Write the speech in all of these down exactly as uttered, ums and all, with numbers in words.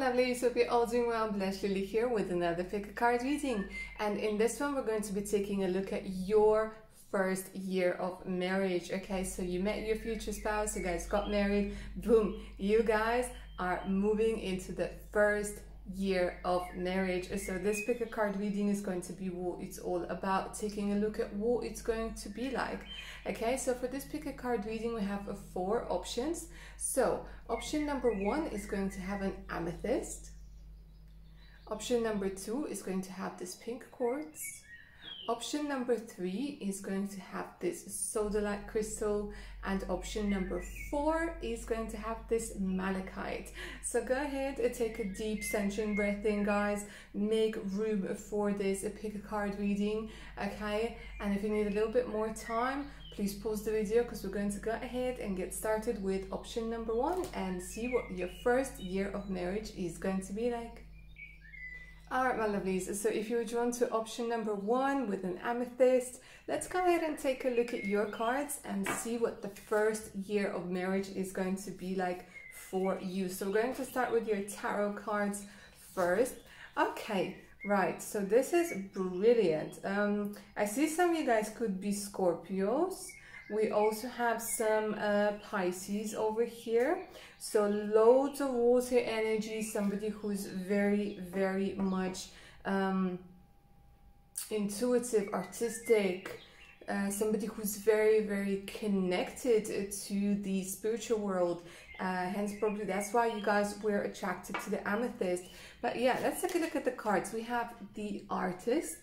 lovelies, hope you're all doing well. Bless Lily here with another pick a card reading, and in this one we're going to be taking a look at your first year of marriage. Okay, so you met your future spouse, you guys got married, boom, you guys are moving into the first year of marriage. So this pick a card reading is going to be what it's all about, taking a look at what it's going to be like. Okay, so for this pick a card reading we have uh, four options. So option number one is going to have an amethyst. Option number two is going to have this pink quartz. Option number three is going to have this sodalite crystal, and option number four is going to have this malachite. So go ahead and take a deep centering breath in, guys. Make room for this pick a card reading, okay? And if you need a little bit more time, please pause the video because we're going to go ahead and get started with option number one and see what your first year of marriage is going to be like. Alright, my lovelies, so if you're drawn to option number one with an amethyst, let's go ahead and take a look at your cards and see what the first year of marriage is going to be like for you. So we're going to start with your tarot cards first. Okay, right, so this is brilliant. Um, I see some of you guys could be Scorpios. We also have some uh, Pisces over here. So loads of water energy, somebody who's very, very much um, intuitive, artistic, uh, somebody who's very, very connected to the spiritual world. Uh, hence probably that's why you guys were attracted to the amethyst. But yeah, let's take a look at the cards. We have the Artist.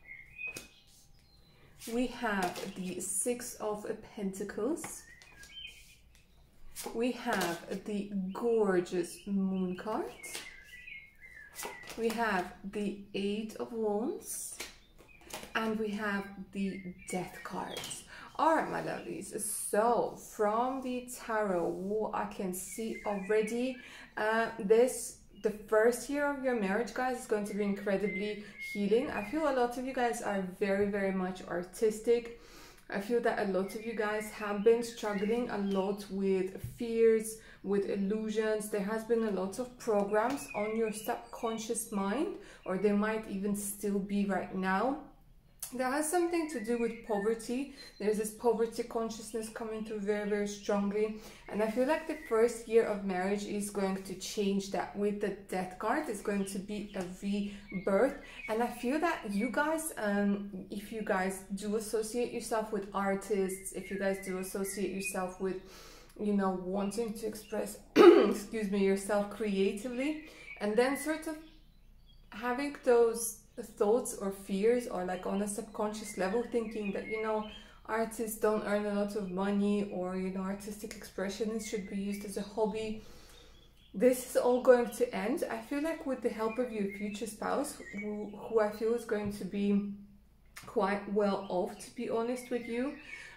We have the Six of Pentacles. We have the gorgeous Moon card. We have the Eight of Wands. And we have the Death cards. Alright, my lovelies. So, from the tarot, what I can see already, uh, this the first year of your marriage, guys, is going to be incredibly healing. I feel a lot of you guys are very, very much artistic. I feel that a lot of you guys have been struggling a lot with fears, with illusions. There has been a lot of programs on your subconscious mind, or they might even still be right now. That has something to do with poverty. There's this poverty consciousness coming through very, very strongly. And I feel like the first year of marriage is going to change that with the Death card. It's going to be a rebirth. And I feel that you guys, um, if you guys do associate yourself with artists, if you guys do associate yourself with, you know, wanting to express, excuse me, yourself creatively, and then sort of having those thoughts or fears, or like on a subconscious level thinking that, you know, artists don't earn a lot of money, or, you know, artistic expression should be used as a hobby. This is all going to end. I feel like with the help of your future spouse, who, who I feel is going to be quite well off, to be honest with you,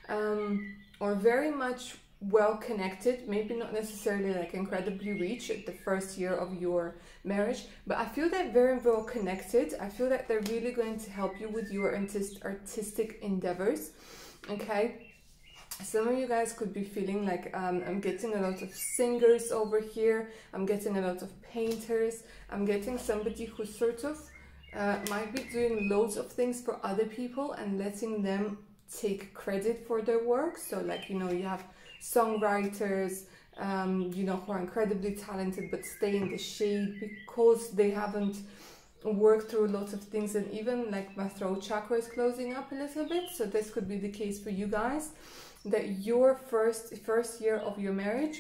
um, or very much well connected, maybe not necessarily like incredibly rich at the first year of your marriage, but I feel that very well connected. I feel that they're really going to help you with your artist artistic endeavors. Okay, some of you guys could be feeling like um, I'm getting a lot of singers over here, I'm getting a lot of painters, I'm getting somebody who sort of uh, might be doing loads of things for other people and letting them take credit for their work. So like, you know, you have songwriters, um, you know, who are incredibly talented but stay in the shade because they haven't worked through a lot of things, and even like my throat chakra is closing up a little bit. So this could be the case for you guys, that your first first year of your marriage,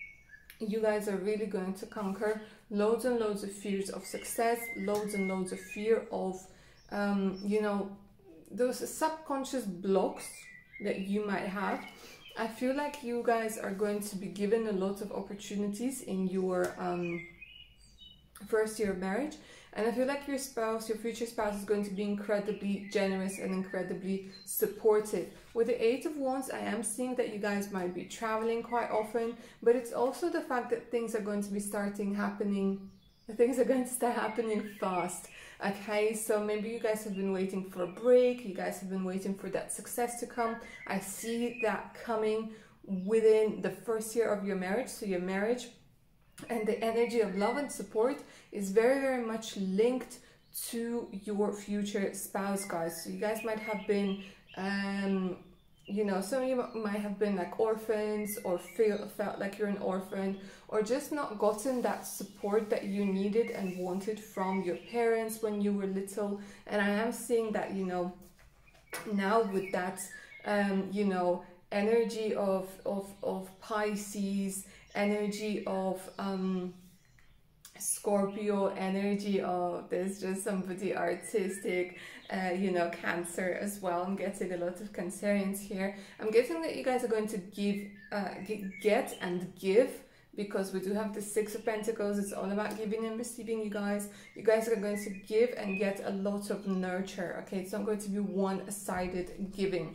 you guys are really going to conquer loads and loads of fears of success, loads and loads of fear of, um, you know, those subconscious blocks that you might have. I feel like you guys are going to be given a lot of opportunities in your um, first year of marriage. And I feel like your spouse, your future spouse, is going to be incredibly generous and incredibly supportive. With the Eight of Wands, I am seeing that you guys might be traveling quite often, but it's also the fact that things are going to be starting happening, things are going to start happening fast. Okay, so maybe you guys have been waiting for a break, you guys have been waiting for that success to come. I see that coming within the first year of your marriage. So your marriage And the energy of love and support is very, very much linked to your future spouse, guys. So you guys might have been, um, you know, some of you might have been like orphans, or feel, felt like you're an orphan, or just not gotten that support that you needed and wanted from your parents when you were little. And I am seeing that, you know, now with that, um, you know, energy of, of, of Pisces, energy of um, Scorpio, energy of, there's just somebody artistic, uh, you know, Cancer as well. I'm getting a lot of Cancerians here. I'm getting that you guys are going to give, uh, get and give, because we do have the Six of Pentacles. It's all about giving and receiving, you guys. You guys are going to give and get a lot of nurture, okay? It's not going to be one-sided giving.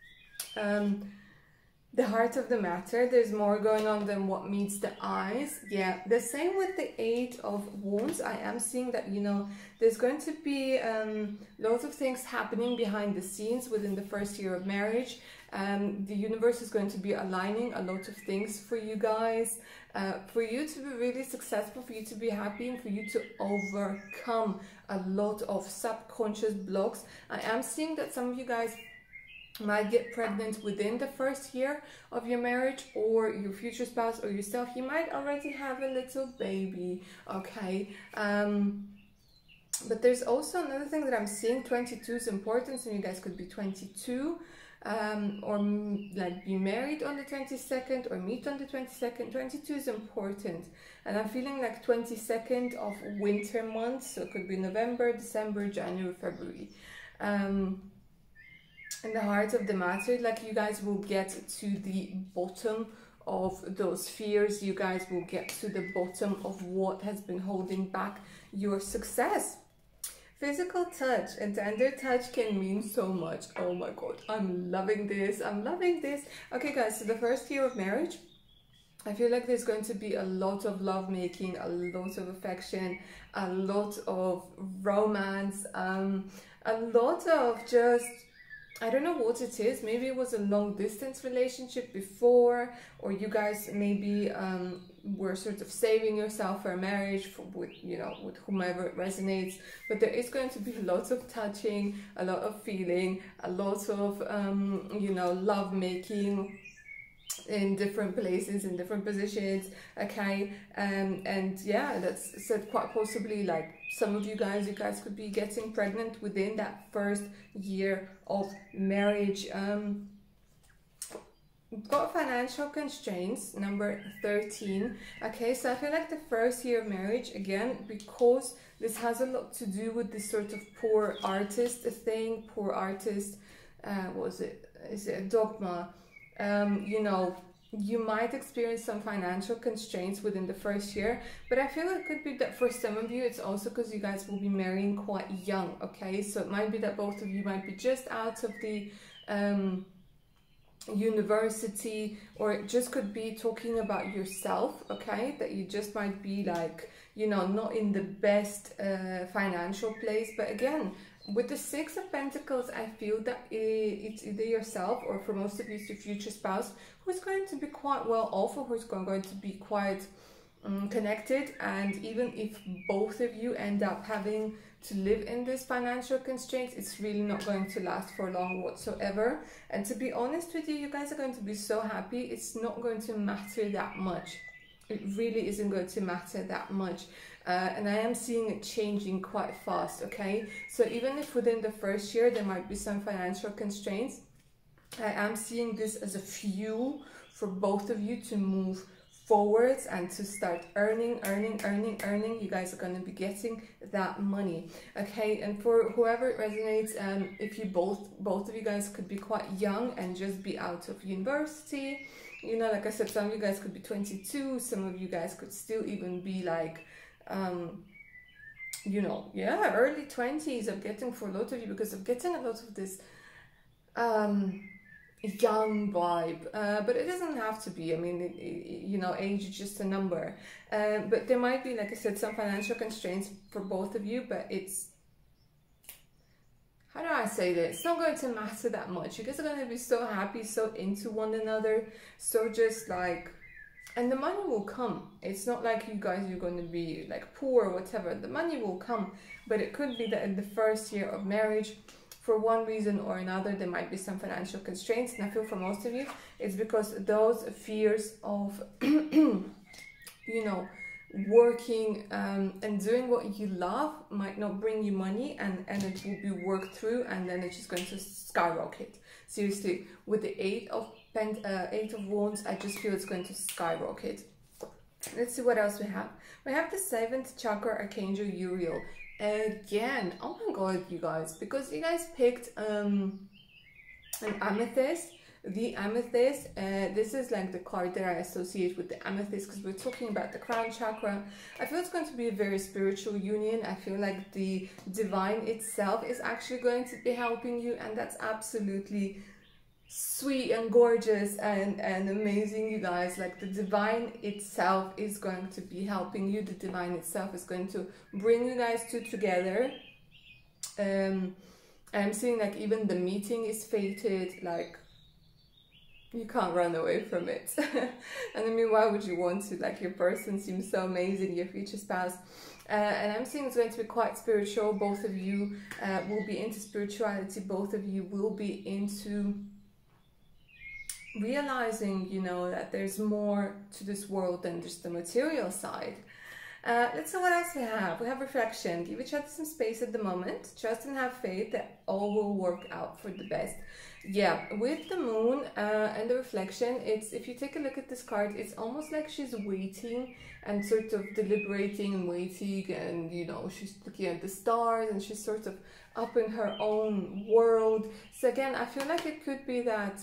Um, the heart of the matter, there's more going on than what meets the eyes. Yeah, the same with the Eight of Wands. I am seeing that, you know, there's going to be um, lots of things happening behind the scenes within the first year of marriage. Um, the universe is going to be aligning a lot of things for you guys, uh, for you to be really successful, for you to be happy, and for you to overcome a lot of subconscious blocks. I am seeing that some of you guys might get pregnant within the first year of your marriage, or your future spouse or yourself, you might already have a little baby, okay? Um, but there's also another thing that I'm seeing. twenty-two is important, so you guys could be twenty-two, um, or like be married on the twenty-second or meet on the twenty-second. twenty-two is important, and I'm feeling like twenty-second of winter months, so it could be November, December, January, February. Um, in the heart of the matter, like, you guys will get to the bottom of those fears. You guys will get to the bottom of what has been holding back your success. Physical touch and tender touch can mean so much. Oh my god, I'm loving this. I'm loving this. Okay guys, so the first year of marriage, I feel like there's going to be a lot of love making, a lot of affection, a lot of romance, um, a lot of just, I don't know what it is. Maybe it was a long distance relationship before, or you guys maybe um, were sort of saving yourself for a marriage for, with, you know, with whomever it resonates. But there is going to be lots of touching, a lot of feeling, a lot of, um, you know, love making in different places, in different positions, okay? Um, and yeah, that's said quite possibly, like, some of you guys, you guys could be getting pregnant within that first year of marriage. Um, got financial constraints, number thirteen. Okay, so I feel like the first year of marriage, again, because this has a lot to do with this sort of poor artist thing, poor artist, uh, what was it, is it a dogma? Um, you know, you might experience some financial constraints within the first year, but I feel it could be that for some of you, it's also because you guys will be marrying quite young, okay? So it might be that both of you might be just out of the um, university, or it just could be talking about yourself, okay? That you just might be like, you know, not in the best uh, financial place. But again, with the Six of Pentacles, I feel that it's either yourself, or for most of you, it's your future spouse, who's going to be quite well off, or who's going to be quite um, connected. And even if both of you end up having to live in this financial constraints, it's really not going to last for long whatsoever. And to be honest with you, you guys are going to be so happy. It's not going to matter that much. It really isn't going to matter that much. Uh, and I am seeing it changing quite fast, okay? So even if within the first year there might be some financial constraints, I am seeing this as a fuel for both of you to move forwards and to start earning, earning, earning, earning. You guys are going to be getting that money, okay? And for whoever it resonates, um, if you both, both of you guys could be quite young and just be out of university. You know, like I said, some of you guys could be twenty-two, some of you guys could still even be like, um, you know, yeah, early twenties. I'm getting for a lot of you, because I'm getting a lot of this um, young vibe, uh, but it doesn't have to be. I mean, it, it, you know, age is just a number. Uh, but there might be, like I said, some financial constraints for both of you, but it's, how do I say this? It's not going to matter that much. You guys are going to be so happy, so into one another, so just like, and the money will come. It's not like you guys, you're going to be like poor or whatever. The money will come, but it could be that in the first year of marriage, for one reason or another, there might be some financial constraints. And I feel for most of you, it's because those fears of, you know, working um, and doing what you love might not bring you money, and, and it will be worked through, and then it's just going to skyrocket. Seriously, with the eight of Pent uh, eight of Wands, I just feel it's going to skyrocket. Let's see what else we have. We have the seventh chakra archangel Uriel. Again, oh my god, you guys, because you guys picked um, an amethyst. The amethyst, uh, this is like the card that I associate with the amethyst, because we're talking about the crown chakra. I feel it's going to be a very spiritual union. I feel like the divine itself is actually going to be helping you, and that's absolutely sweet and gorgeous and, and amazing, you guys. Like the divine itself is going to be helping you. The divine itself is going to bring you guys two together. Um, I'm seeing like even the meeting is fated, like you can't run away from it. And I mean, why would you want to? Like, your person seems so amazing, your future spouse. Uh, and I'm seeing it's going to be quite spiritual. Both of you uh, will be into spirituality. Both of you will be into realizing, you know, that there's more to this world than just the material side. Uh, let's see what else we have. We have reflection. Give each other some space at the moment. Trust and have faith that all will work out for the best. Yeah, with the moon uh, and the reflection, it's, if you take a look at this card, it's almost like she's waiting and sort of deliberating and waiting, and you know, she's looking at the stars and she's sort of up in her own world. So again, I feel like it could be that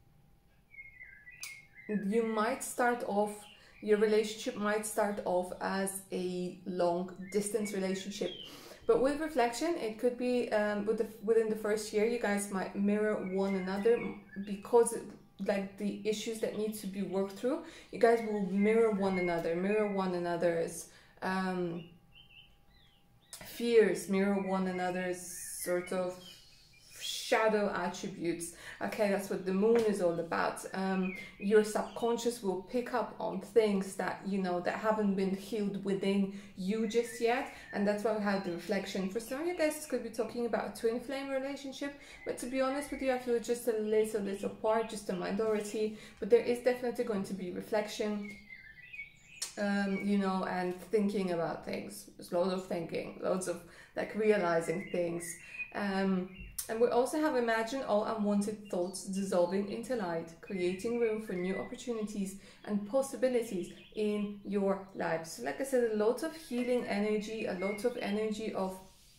you might start off, your relationship might start off as a long distance relationship. But with reflection, it could be um, with the, within the first year, you guys might mirror one another, because like the issues that need to be worked through, you guys will mirror one another, mirror one another's um, fears, mirror one another's sort of shadow attributes. Okay, that's what the moon is all about. Um, your subconscious will pick up on things that, you know, that haven't been healed within you just yet, and that's why we have the reflection. For some of you guys, this could be talking about a twin flame relationship, but to be honest with you, I feel just a little, little part, just a minority, but there is definitely going to be reflection, um, you know, and thinking about things. There's loads of thinking, loads of like realizing things. Um, And we also have imagine all unwanted thoughts dissolving into light, creating room for new opportunities and possibilities in your life. So like I said, a lot of healing energy, a lot of energy of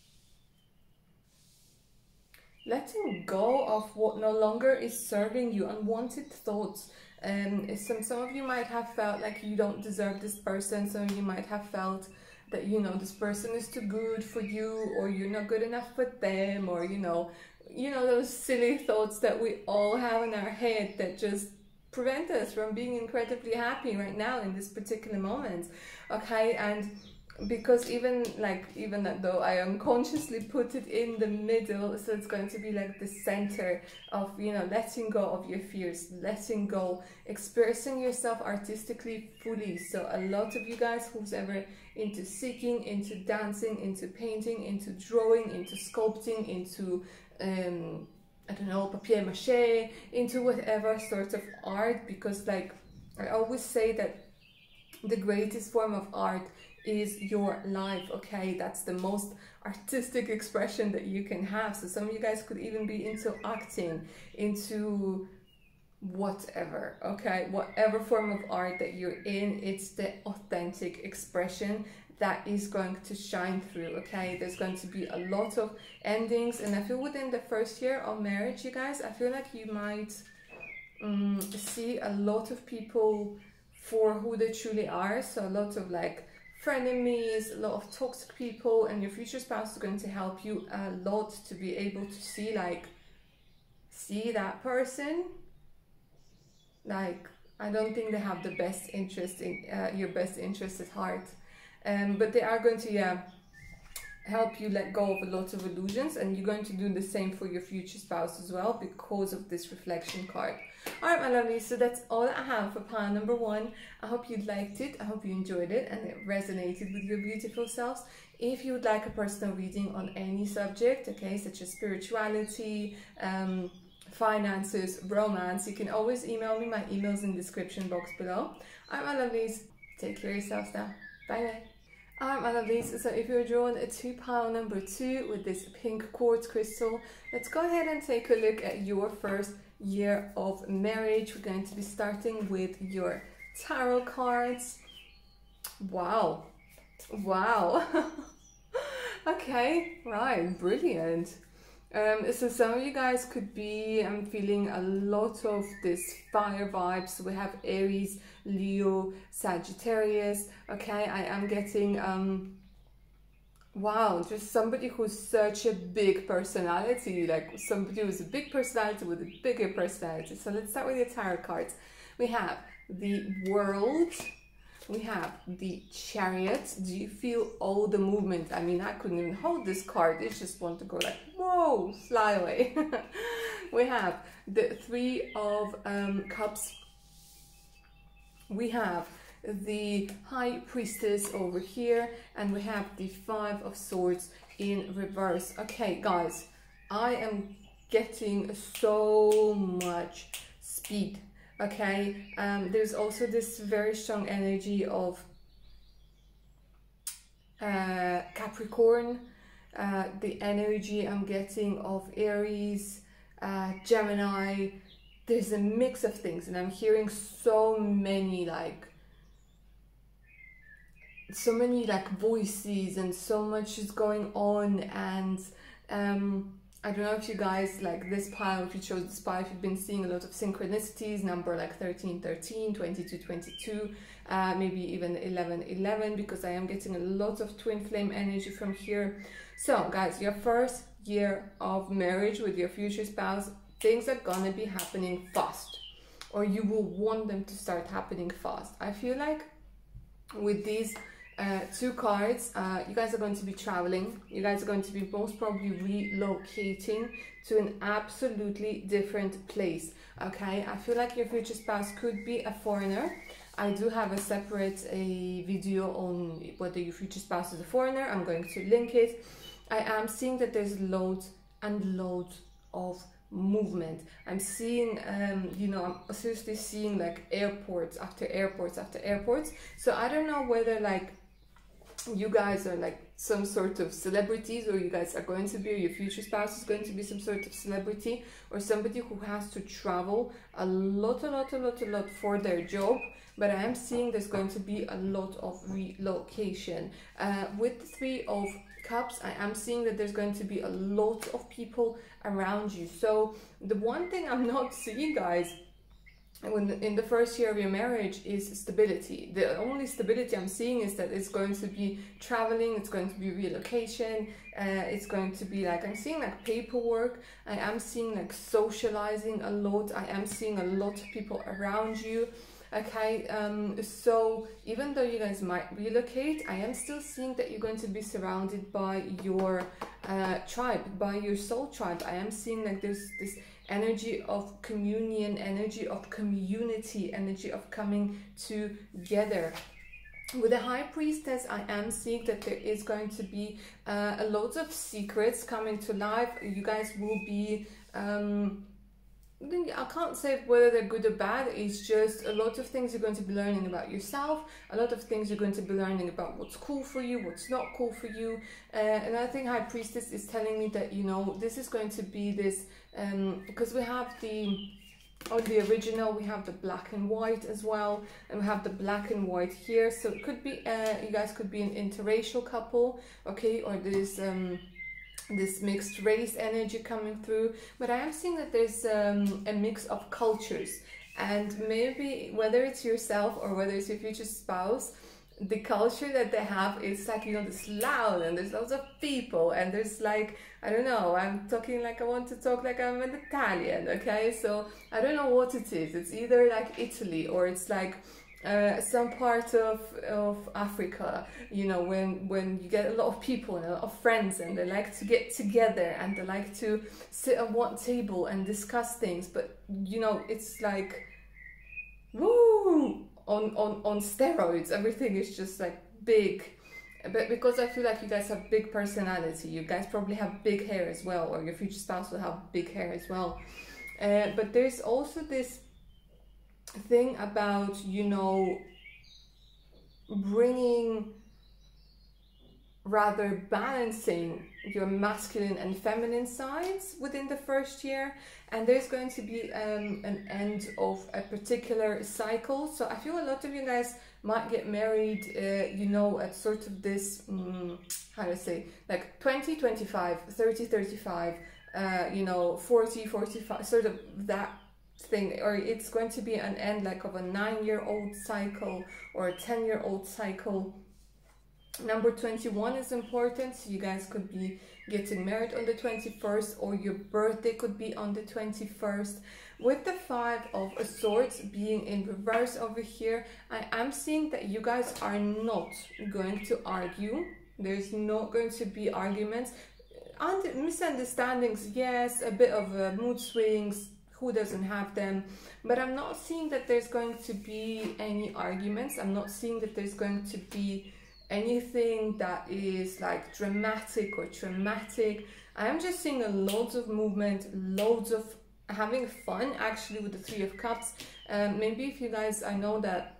letting go of what no longer is serving you, unwanted thoughts. Um, some, some of you might have felt like you don't deserve this person. Some of you might have felt that, you know, this person is too good for you, or you're not good enough for them, or, you know, you know, those silly thoughts that we all have in our head that just prevent us from being incredibly happy right now in this particular moment. Okay, and because even like, even though I unconsciously put it in the middle, so it's going to be like the center of, you know, letting go of your fears, letting go, expressing yourself artistically fully. So a lot of you guys who's ever into seeking, into dancing, into painting, into drawing, into sculpting, into um I don't know, papier-mâché, into whatever sort of art, because like I always say that the greatest form of art is your life. Okay, that's the most artistic expression that you can have. So some of you guys could even be into acting, into whatever, okay, whatever form of art that you're in, it's the authentic expression that is going to shine through. Okay, there's going to be a lot of endings, and I feel within the first year of marriage, you guys, I feel like you might um, see a lot of people for who they truly are. So a lot of like frenemies, a lot of toxic people, and your future spouse is going to help you a lot to be able to see like see that person, like I don't think they have the best interest in uh, your best interest at heart. Um, but they are going to, yeah, help you let go of a lot of illusions, and you're going to do the same for your future spouse as well because of this reflection card. All right, my lovelies, so that's all I have for pile number one. I hope you liked it, I hope you enjoyed it, and it resonated with your beautiful selves. If you would like a personal reading on any subject, okay, such as spirituality, um, finances, romance, you can always email me. My email's in the description box below. All right, my lovelies, take care of yourselves now. Bye bye. Alright, my lovelies, so if you're drawn to pile number two with this pink quartz crystal, let's go ahead and take a look at your first year of marriage. We're going to be starting with your tarot cards. Wow. Wow. Okay, right, brilliant. Um, so some of you guys could be um, feeling a lot of this fire vibes. So we have Aries, Leo, Sagittarius. Okay, I am getting, um, wow, just somebody who's such a big personality, like somebody who's a big personality with a bigger personality. So let's start with your tarot cards. We have the World. We have the Chariot. Do you feel all the movement? I mean, I couldn't even hold this card. It just want to go like, whoa, fly away. We have the Three of um, Cups. We have the High Priestess over here. And we have the Five of Swords in reverse. Okay, guys, I am getting so much speed. Okay, um, there's also this very strong energy of uh, Capricorn, uh, the energy I'm getting of Aries, uh, Gemini. There's a mix of things, and I'm hearing so many like so many like voices, and so much is going on. And um I don't know if you guys like this pile, if you chose this pile, if you've been seeing a lot of synchronicities, number like thirteen thirteen, twenty-two twenty-two, uh, maybe even eleven eleven, because I am getting a lot of twin flame energy from here. So guys, your first year of marriage with your future spouse, things are gonna be happening fast, or you will want them to start happening fast. I feel like with these Uh, two cards, uh, you guys are going to be traveling. You guys are going to be most probably relocating to an absolutely different place. Okay, I feel like your future spouse could be a foreigner. I do have a separate a video on whether your future spouse is a foreigner. I'm going to link it. I am seeing that there's loads and loads of movement. I'm seeing, um, you know, I'm seriously seeing like airports after airports after airports. So I don't know whether like you guys are like some sort of celebrities, or you guys are going to be, or your future spouse is going to be some sort of celebrity, or somebody who has to travel a lot, a lot, a lot, a lot for their job. But I am seeing there's going to be a lot of relocation. Uh, with the Three of Cups, I am seeing that there's going to be a lot of people around you. So the one thing I'm not seeing, guys, when in the first year of your marriage is stability. The only stability I'm seeing is that it's going to be traveling, it's going to be relocation, uh, it's going to be like, I'm seeing like paperwork, I am seeing like socializing a lot, I am seeing a lot of people around you. Okay, um, so even though you guys might relocate, I am still seeing that you're going to be surrounded by your uh, tribe, by your soul tribe. I am seeing like there's this energy of communion, energy of community, energy of coming together. With the High Priestess, I am seeing that there is going to be uh, a lot of secrets coming to life. You guys will be... Um, I can't say whether they're good or bad. It's just a lot of things you're going to be learning about yourself, a lot of things you're going to be learning about what's cool for you, what's not cool for you. Uh, and I think High Priestess is telling me that, you know, this is going to be this, um, because we have the, on the original, we have the black and white as well, and we have the black and white here. So it could be, uh, you guys could be an interracial couple, okay, or this, um, this mixed race energy coming through. But I am seeing that there's um, a mix of cultures, and maybe whether it's yourself or whether it's your future spouse, the culture that they have is like, you know, this loud, and there's lots of people, and there's like, I don't know, I'm talking like I want to talk like I'm an Italian, okay? So I don't know what it is. It's either like Italy, or it's like uh, some part of, of Africa, you know, when, when you get a lot of people and a lot of friends and they like to get together and they like to sit at one table and discuss things, but you know, it's like, woo, on, on, on steroids. Everything is just like big. But because I feel like you guys have big personality, you guys probably have big hair as well, or your future spouse will have big hair as well. Uh, but there's also this thing about, you know, bringing, rather balancing your masculine and feminine sides within the first year. And there's going to be um, an end of a particular cycle. So I feel a lot of you guys might get married, uh, you know, at sort of this, um, how do I say, like twenty, twenty-five, thirty, thirty-five, uh, you know, forty, forty-five, sort of that thing. Or it's going to be an end like of a nine-year-old cycle or a ten-year-old cycle. Number twenty-one is important, so you guys could be getting married on the twenty-first, or your birthday could be on the twenty-first. With the Five of Swords being in reverse over here, I am seeing that you guys are not going to argue. There's not going to be arguments. Und misunderstandings, yes, a bit of uh, mood swings, who doesn't have them? But I'm not seeing that there's going to be any arguments. I'm not seeing that there's going to be anything that is like dramatic or traumatic. I am just seeing a loads of movement, loads of having fun actually with the Three of Cups. Um, maybe if you guys, I know that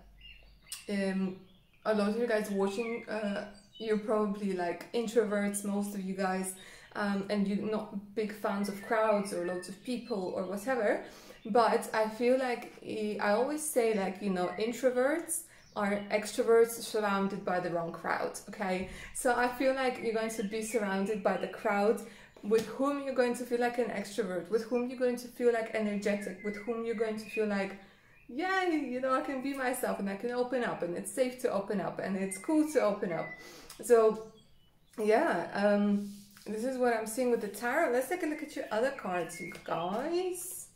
um, a lot of you guys watching, uh, you're probably like introverts, most of you guys, um, and you're not big fans of crowds or loads of people or whatever. But I feel like, I always say like, you know, introverts are extroverts surrounded by the wrong crowd, okay? So I feel like you're going to be surrounded by the crowd with whom you're going to feel like an extrovert, with whom you're going to feel like energetic, with whom you're going to feel like, yeah, you know, I can be myself and I can open up and it's safe to open up and it's cool to open up. So yeah, um, this is what I'm seeing with the tarot. Let's take a look at your other cards, you guys.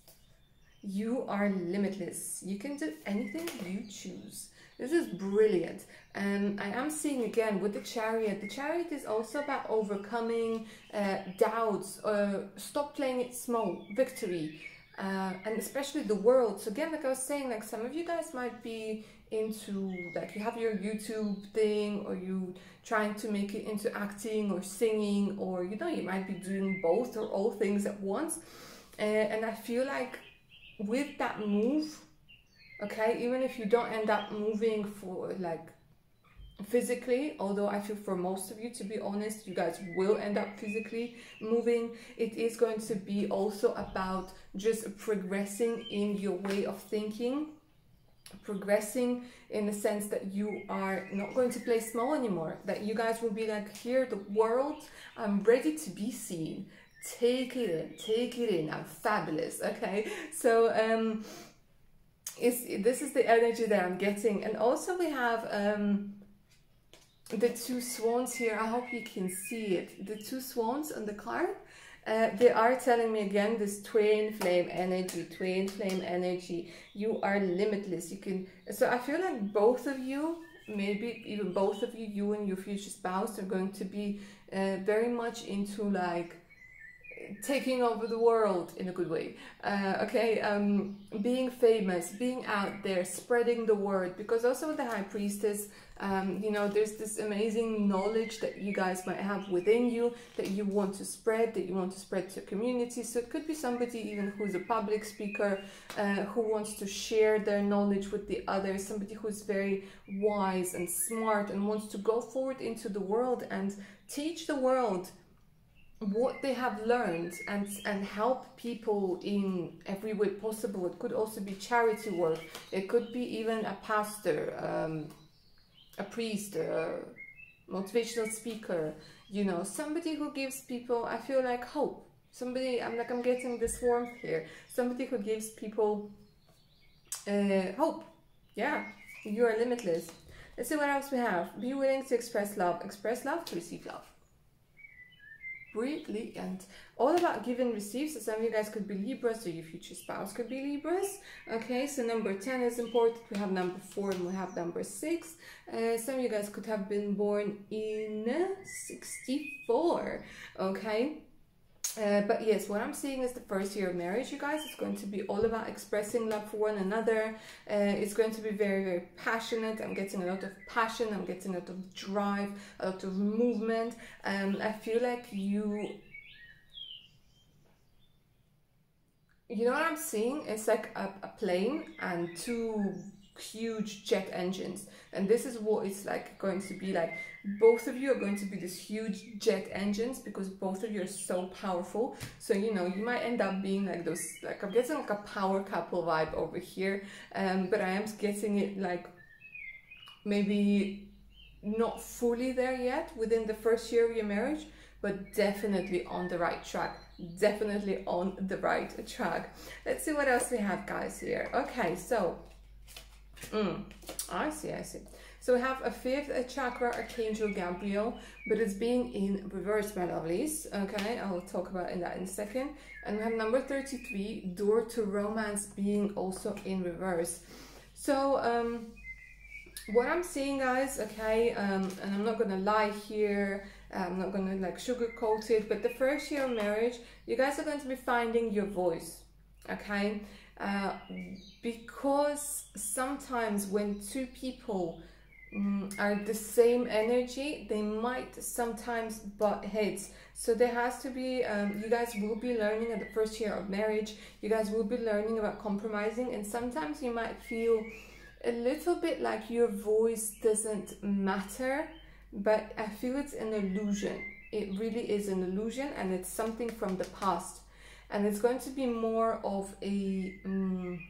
You are limitless. You can do anything you choose. This is brilliant. And I am seeing again with the Chariot, the Chariot is also about overcoming uh, doubts, uh, stop playing it small, victory, uh, and especially the world. So again, like I was saying, like some of you guys might be into, like you have your YouTube thing, or you trying to make it into acting or singing, or you know, you might be doing both or all things at once. Uh, and I feel like with that move, okay, even if you don't end up moving for like physically, although I feel for most of you, to be honest, you guys will end up physically moving, it is going to be also about just progressing in your way of thinking, progressing in the sense that you are not going to play small anymore, that you guys will be like, here, the world, I'm ready to be seen, take it in, take it in, I'm fabulous, okay? So um Is, this is the energy that I'm getting. And also we have um, the two swans here. I hope you can see it. The two swans on the card, uh, they are telling me again this twin flame energy, twin flame energy. You are limitless. You can, so I feel like both of you, maybe even both of you, you and your future spouse, are going to be uh, very much into like taking over the world in a good way, uh, okay, um, being famous, being out there, spreading the word, because also with the High Priestess, um, you know, there's this amazing knowledge that you guys might have within you that you want to spread, that you want to spread to community. So it could be somebody even who's a public speaker, uh, who wants to share their knowledge with the others, somebody who's very wise and smart and wants to go forward into the world and teach the world what they have learned and and help people in every way possible. It could also be charity work, it could be even a pastor, um, a priest, a motivational speaker, you know, somebody who gives people, I feel like, hope. Somebody, I'm like, I'm getting this warmth here, somebody who gives people uh, hope. Yeah, you are limitless. Let's see what else we have. Be willing to express love, express love to receive love. brilliant. All about give and receive. So some of you guys could be Libras, so your future spouse could be Libras. Okay, so number ten is important. We have number four and we have number six. Uh, some of you guys could have been born in sixty-four. Okay. Uh, but yes, what I'm seeing is the first year of marriage, you guys. It's going to be all about expressing love for one another. Uh, it's going to be very, very passionate. I'm getting a lot of passion. I'm getting a lot of drive, a lot of movement. Um, I feel like you... You know what I'm seeing? It's like a, a plane and two huge jet engines. And this is what it's like going to be like. Both of you are going to be these huge jet engines because both of you are so powerful. So, you know, you might end up being like those, like I'm getting like a power couple vibe over here. Um, but I am getting it like maybe not fully there yet within the first year of your marriage, but definitely on the right track. Definitely on the right track. Let's see what else we have, guys, here. Okay, so, mm, I see, I see. So we have a fifth a chakra, Archangel Gabriel, but it's being in reverse, my lovelies. Okay, I will talk about in that in a second. And we have number thirty-three, door to romance, being also in reverse. So, um, what I'm seeing, guys, okay, um, and I'm not gonna lie here, I'm not gonna like sugarcoat it, but the first year of marriage, you guys are going to be finding your voice, okay? Uh, because sometimes when two people mm, are the same energy, they might sometimes butt heads. So there has to be, um, you guys will be learning at the first year of marriage, you guys will be learning about compromising, and sometimes you might feel a little bit like your voice doesn't matter, but I feel it's an illusion. It really is an illusion, and it's something from the past. And it's going to be more of a um,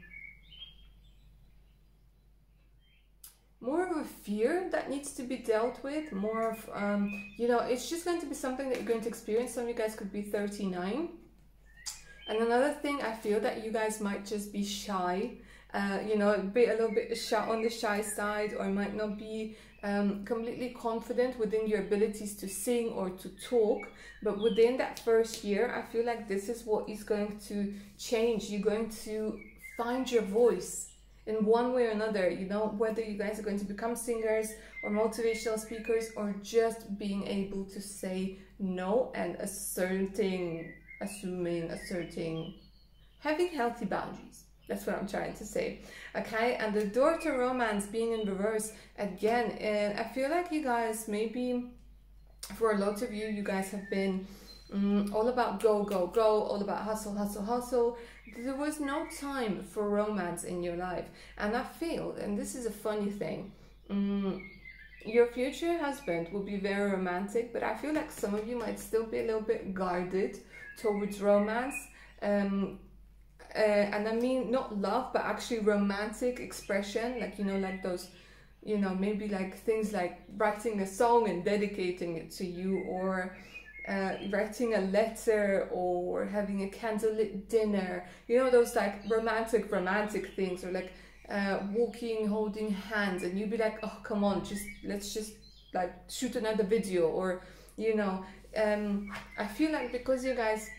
more of a fear that needs to be dealt with, more of um, you know, it's just going to be something that you're going to experience. Some of you guys could be thirty-nine. And another thing, I feel that you guys might just be shy. Uh, you know, a bit, a little bit shy, on the shy side, or might not be um, completely confident within your abilities to sing or to talk. But within that first year, I feel like this is what is going to change. You're going to find your voice in one way or another, you know, whether you guys are going to become singers or motivational speakers, or just being able to say no and asserting, assuming, asserting, having healthy boundaries. That's what I'm trying to say. Okay, and the door to romance being in reverse again. Uh, I feel like you guys, maybe for a lot of you, you guys have been um, all about go, go, go, all about hustle, hustle, hustle. There was no time for romance in your life. And I feel, and this is a funny thing, um, your future husband will be very romantic, but I feel like some of you might still be a little bit guarded towards romance. Um, Uh, and I mean not love, but actually romantic expression, like, you know, like those, you know, maybe like things like writing a song and dedicating it to you, or uh, writing a letter, or having a candlelit dinner, you know, those like romantic romantic things, or like uh, walking holding hands, and you'd be like, oh come on, just let's just like shoot another video, or you know, um, I feel like because you guys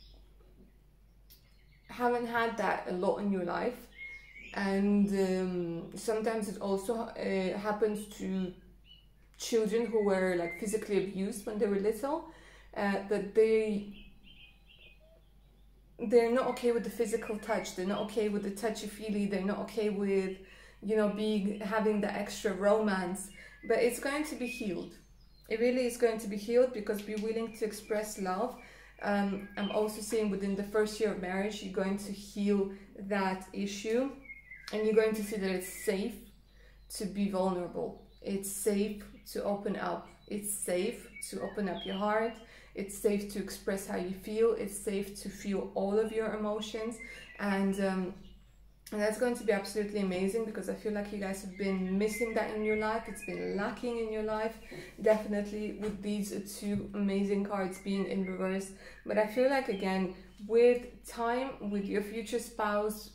haven't had that a lot in your life, and um, sometimes it also uh, happens to children who were like physically abused when they were little, uh, that they they're not okay with the physical touch, they're not okay with the touchy-feely, they're not okay with, you know, being having the extra romance. But it's going to be healed. It really is going to be healed, because be willing to express love. Um, I'm also seeing within the first year of marriage, you're going to heal that issue, and you're going to see that it's safe to be vulnerable. It's safe to open up. It's safe to open up your heart. It's safe to express how you feel. It's safe to feel all of your emotions. And, um, and that's going to be absolutely amazing, because I feel like you guys have been missing that in your life. It's been lacking in your life, definitely, with these two amazing cards being in reverse. But I feel like, again, with time, with your future spouse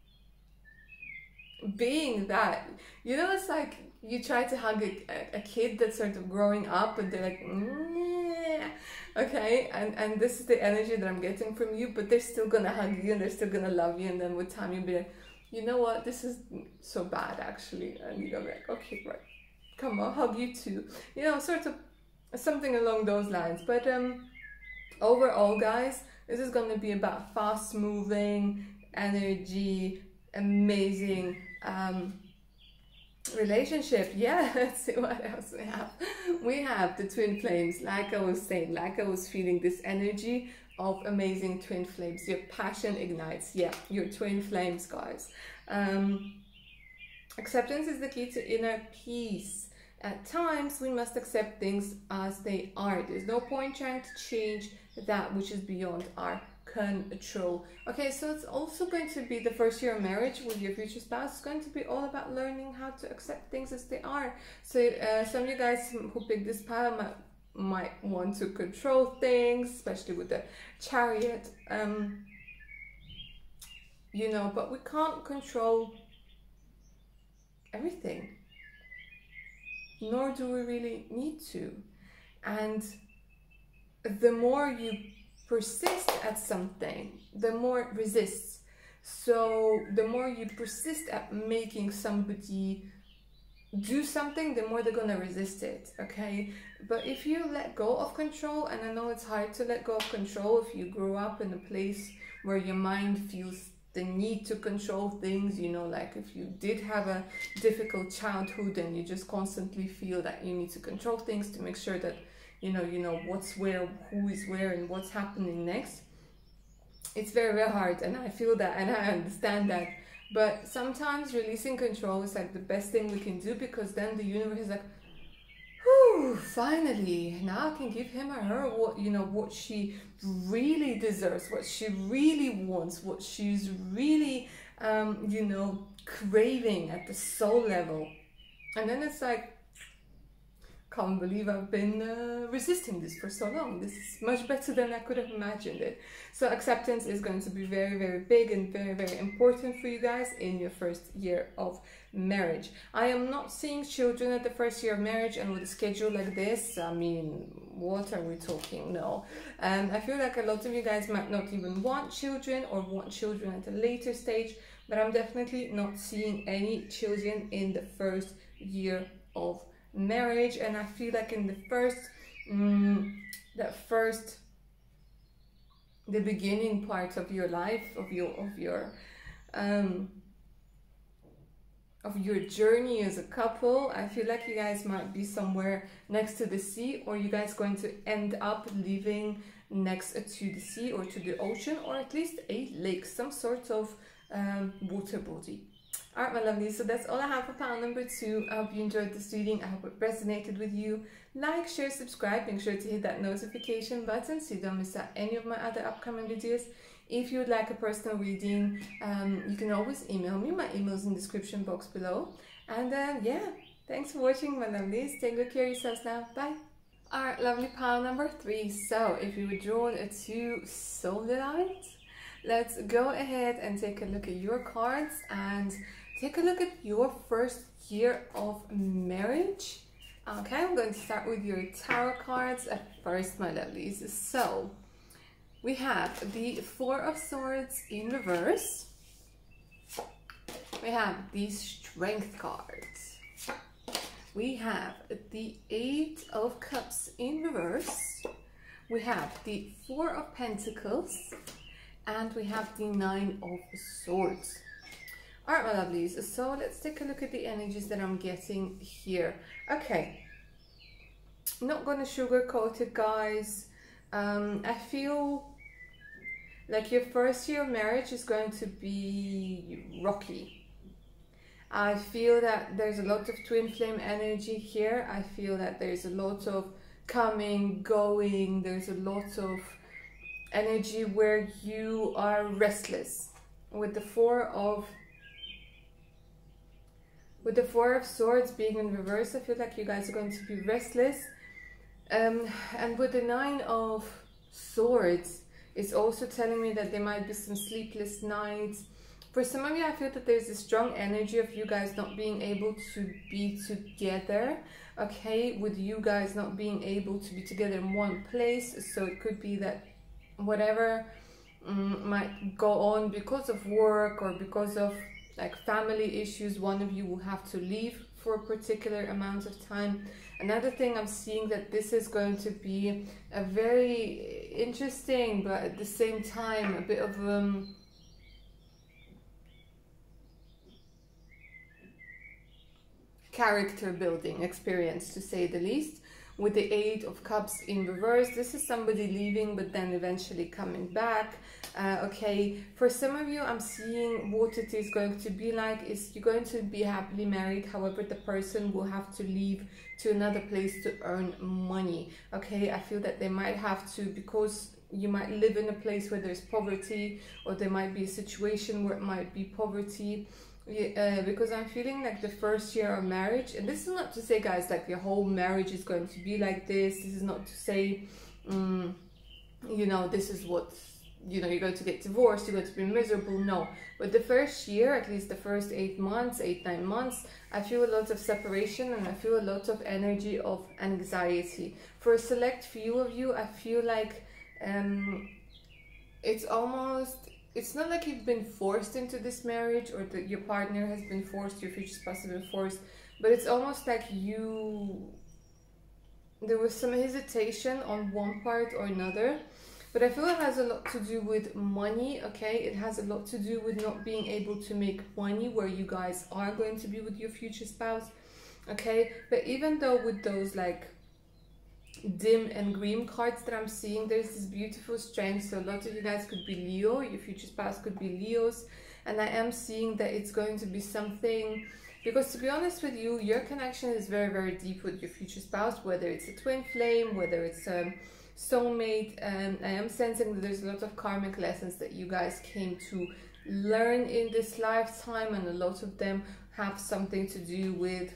being that, you know, it's like you try to hug a, a kid that's sort of growing up, and they're like, mm-hmm. Okay, and and this is the energy that I'm getting from you, but they're still gonna hug you and they're still gonna love you, and then with time you'll be like, you know what, this is so bad actually, and you're gonna be like, okay, right, come on, hug you too, you know, sort of something along those lines. But um overall, guys, this is gonna be about fast moving energy, amazing um relationship. Yeah, let's see what else we have. We have the twin flames, like I was saying, like I was feeling this energy of amazing twin flames. Your passion ignites. Yeah, your twin flames, guys. Um, acceptance is the key to inner peace. At times, we must accept things as they are. There's no point trying to change that which is beyond our control. Okay, so it's also going to be the first year of marriage with your future spouse. It's going to be all about learning how to accept things as they are. So uh, some of you guys who picked this pile might, might want to control things, especially with the chariot. Um, you know, but we can't control everything, nor do we really need to. And the more you persist at something, the more it resists. So the more you persist at making somebody do something, the more they're gonna resist it. Okay, but if you let go of control, and I know it's hard to let go of control if you grew up in a place where your mind feels the need to control things, you know, like if you did have a difficult childhood and you just constantly feel that you need to control things to make sure that you know, you know what's where, who is where, and what's happening next. It's very, very hard, and I feel that, and I understand that. But sometimes releasing control is like the best thing we can do, because then the universe is like, whew, finally, now I can give him or her what, you know, what she really deserves, what she really wants, what she's really, um, you know, craving at the soul level. And then it's like, can't believe I've been uh, resisting this for so long. This is much better than I could have imagined it. So acceptance is going to be very, very big and very, very important for you guys in your first year of marriage. I am not seeing children at the first year of marriage, and with a schedule like this, I mean, what are we talking? No. Um, I feel like a lot of you guys might not even want children, or want children at a later stage, but I'm definitely not seeing any children in the first year of marriage. And I feel like in the first um, that first the beginning part of your life, of your of your um of your journey as a couple, I feel like you guys might be somewhere next to the sea, or you guys going to end up living next to the sea or to the ocean, or at least a lake, some sort of um, water body. Alright, my lovelies, so that's all I have for pile number two. I hope you enjoyed this reading. I hope it resonated with you. Like, share, subscribe. Make sure to hit that notification button so you don't miss out any of my other upcoming videos. If you would like a personal reading, um, you can always email me. My email is in the description box below. And uh, yeah, thanks for watching, my lovelies. Take good care of yourselves now. Bye. Alright, lovely pile number three. So if you were drawn to Souldelite, let's go ahead and take a look at your cards and take a look at your first year of marriage. Okay, I'm going to start with your tarot cards at first, my lovelies. So we have the Four of Swords in reverse. We have the Strength cards. We have the Eight of Cups in reverse. We have the Four of Pentacles. And we have the Nine of Swords. Alright, my lovelies, so let's take a look at the energies that I'm getting here. Okay, not gonna sugarcoat it, guys. Um, I feel like your first year of marriage is going to be rocky. I feel that there's a lot of twin flame energy here. I feel that there's a lot of coming, going, there's a lot of energy where you are restless. With the four of with the Four of Swords being in reverse, I feel like you guys are going to be restless. Um, and with the Nine of Swords, it's also telling me that there might be some sleepless nights, For some of you, I feel that there's a strong energy of you guys not being able to be together, okay, with you guys not being able to be together in one place. So it could be that whatever um, might go on because of work or because of like family issues, one of you will have to leave for a particular amount of time. Another thing I'm seeing that this is going to be a very interesting, but at the same time a bit of um character building experience, to say the least, with the Eight of Cups in reverse. This is somebody leaving but then eventually coming back. Uh, okay, for some of you, I'm seeing what it is going to be like is you're going to be happily married. However, the person will have to leave to another place to earn money. Okay, I feel that they might have to, because you might live in a place where there's poverty, or there might be a situation where it might be poverty. Yeah, uh, because I'm feeling like the first year of marriage, and this is not to say, guys, like your whole marriage is going to be like this. This is not to say, um, you know, this is what, you know, you're going to get divorced, you're going to be miserable. No, but the first year, at least the first eight months, eight, nine months, I feel a lot of separation, and I feel a lot of energy of anxiety. For a select few of you, I feel like um, it's almost, it's not like you've been forced into this marriage, or that your partner has been forced, your future spouse has been forced, but it's almost like you, there was some hesitation on one part or another. But I feel it has a lot to do with money, okay? It has a lot to do with not being able to make money where you guys are going to be with your future spouse, okay? But even though with those like dim and green cards that I'm seeing, there's this beautiful strength. So a lot of you guys could be Leo, your future spouse could be Leos, and I am seeing that it's going to be something, because to be honest with you, your connection is very, very deep with your future spouse, whether it's a twin flame, whether it's a soulmate. And I am sensing that there's a lot of karmic lessons that you guys came to learn in this lifetime, and a lot of them have something to do with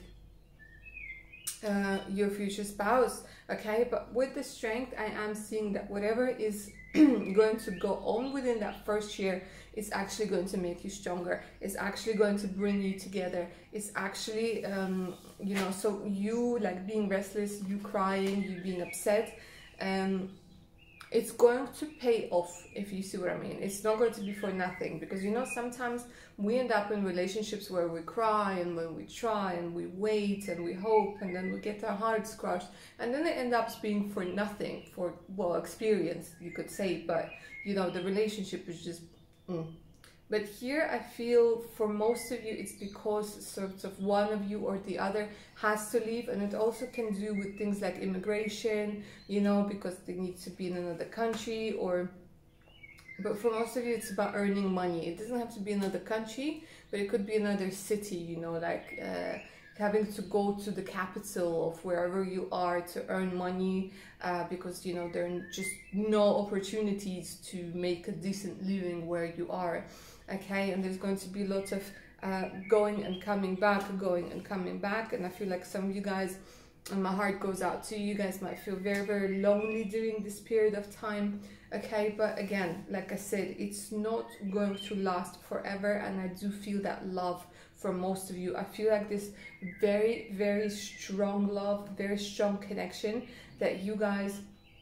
uh, your future spouse, okay? But with the strength, I am seeing that whatever is going to go on within that first year is actually going to make you stronger. It's actually going to bring you together. It's actually, um, you know, so you like being restless, you crying, you being upset, um, it's going to pay off, if you see what I mean. It's not going to be for nothing, because you know, sometimes we end up in relationships where we cry, and when we try and we wait and we hope, and then we get our hearts crushed, and then it ends up being for nothing, for, well, experience, you could say, but you know, the relationship is just mm. But here I feel for most of you, it's because sort of one of you or the other has to leave, and it also can do with things like immigration, you know, because they need to be in another country, or, but for most of you, it's about earning money. It doesn't have to be another country, but it could be another city, you know, like uh, having to go to the capital of wherever you are to earn money, uh, because, you know, there are just no opportunities to make a decent living where you are. Okay, and there's going to be lots of uh, going and coming back, going and coming back, and I feel like some of you guys, and my heart goes out to you, you guys might feel very, very lonely during this period of time, okay? But again, like I said, it's not going to last forever, and I do feel that love for most of you. I feel like this very, very strong love, very strong connection, that you guys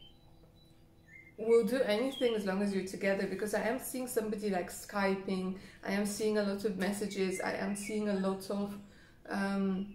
will do anything as long as you're together, because I am seeing somebody like Skyping, I am seeing a lot of messages, I am seeing a lot of um,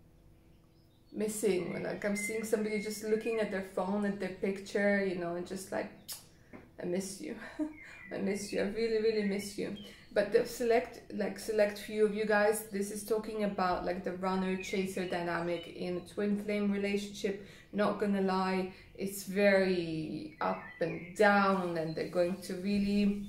missing, like I'm seeing somebody just looking at their phone, at their picture, you know, and just like, I miss you, I miss you, I really, really miss you. But the select, like select few of you guys, this is talking about like the runner-chaser dynamic in a twin flame relationship. Not gonna lie, it's very up and down, and they're going to really,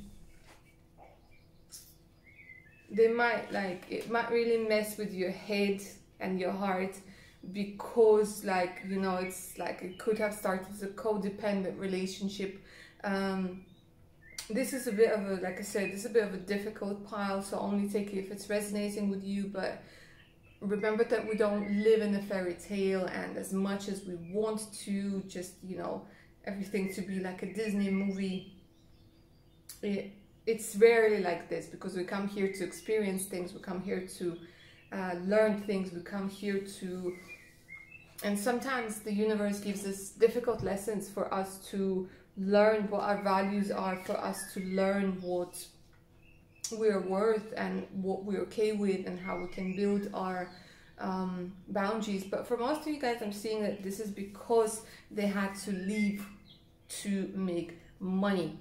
they might like, it might really mess with your head and your heart, because like, you know, it's like it could have started as a codependent relationship. Um, this is a bit of a, like I said, this is a bit of a difficult pile, so only take it if it's resonating with you. But remember that we don't live in a fairy tale, and as much as we want to just, you know, everything to be like a Disney movie, it, it's rarely like this, because we come here to experience things, we come here to uh, learn things, we come here to, and sometimes the universe gives us difficult lessons for us to learn what our values are, for us to learn what we're worth and what we're okay with, and how we can build our um, boundaries. But for most of you guys, I'm seeing that this is because they had to leave to make money.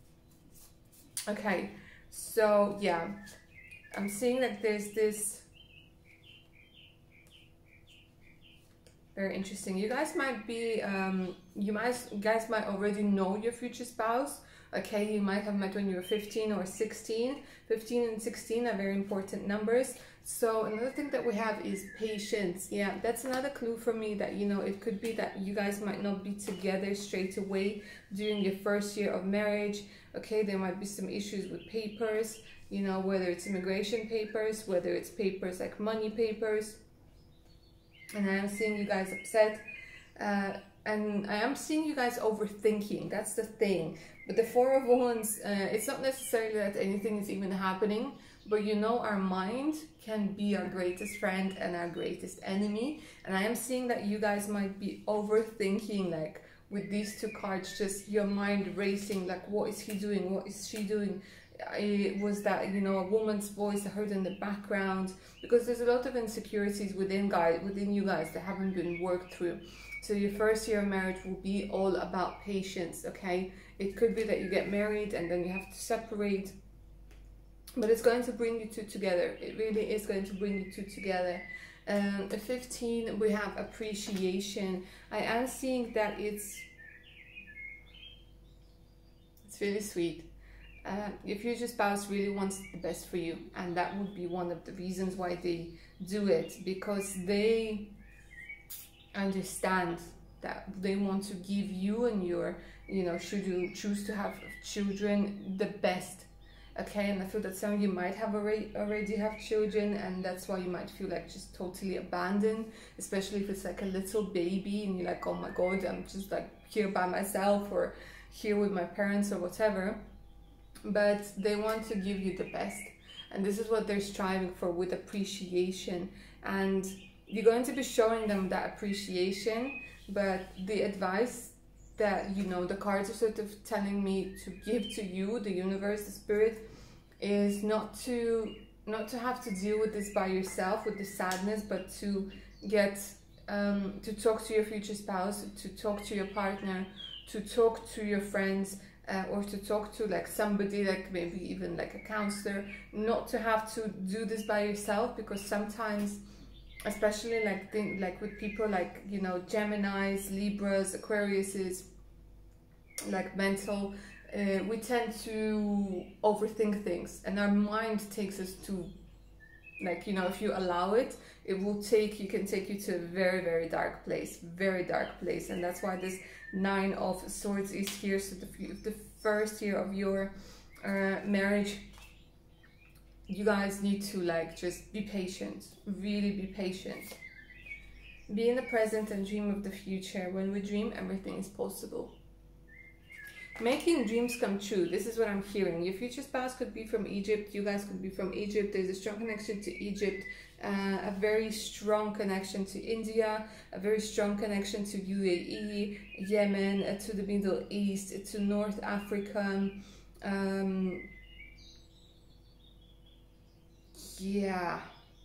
Okay, so yeah, I'm seeing that there's this very interesting. You guys might be, um, you might, you guys might already know your future spouse. Okay, you might have met when you were fifteen or sixteen. fifteen and sixteen are very important numbers. So another thing that we have is patience. Yeah, that's another clue for me that, you know, it could be that you guys might not be together straight away during your first year of marriage. Okay, there might be some issues with papers, you know, whether it's immigration papers, whether it's papers like money papers. And I am seeing you guys upset. Uh, and I am seeing you guys overthinking. That's the thing. But the Four of Wands, uh, it's not necessarily that anything is even happening, but you know, our mind can be our greatest friend and our greatest enemy. And I am seeing that you guys might be overthinking, like with these two cards, just your mind racing, like what is he doing, what is she doing? It was that, you know, a woman's voice I heard in the background, because there's a lot of insecurities within guys, within you guys that haven't been worked through. So your first year of marriage will be all about patience. Okay, it could be that you get married and then you have to separate, but it's going to bring you two together. It really is going to bring you two together. Um, at fifteen, we have appreciation. I am seeing that it's it's really sweet. Uh, your future spouse really wants the best for you, and that would be one of the reasons why they do it, because they understand that they want to give you and your, you know, should you choose to have children, the best. Okay, and I feel that some of you might have already already have children, and that's why you might feel like just totally abandoned, especially if it's like a little baby and you're like, oh my god, I'm just like here by myself or here with my parents or whatever. But they want to give you the best, and this is what they're striving for with appreciation. And you're going to be showing them that appreciation, but the advice that, you know, the cards are sort of telling me to give to you, the universe, the spirit, is not to not to have to deal with this by yourself, with the sadness, but to get um, to talk to your future spouse, to talk to your partner, to talk to your friends, uh, or to talk to like somebody, like maybe even like a counselor, not to have to do this by yourself, because sometimes, especially like think, like with people like, you know, Geminis, Libras, Aquariuses, like mental, uh, we tend to overthink things, and our mind takes us to, like, you know, if you allow it, it will take you can take you to a very, very dark place, very dark place. And that's why this Nine of Swords is here. So the, the first year of your uh, marriage, you guys need to like just be patient, really be patient. Be in the present and dream of the future. When we dream, everything is possible. Making dreams come true. This is what I'm hearing. Your future spouse could be from Egypt. You guys could be from Egypt. There's a strong connection to Egypt, uh, a very strong connection to India, a very strong connection to U A E, Yemen, uh, to the Middle East, to North Africa. Um, yeah.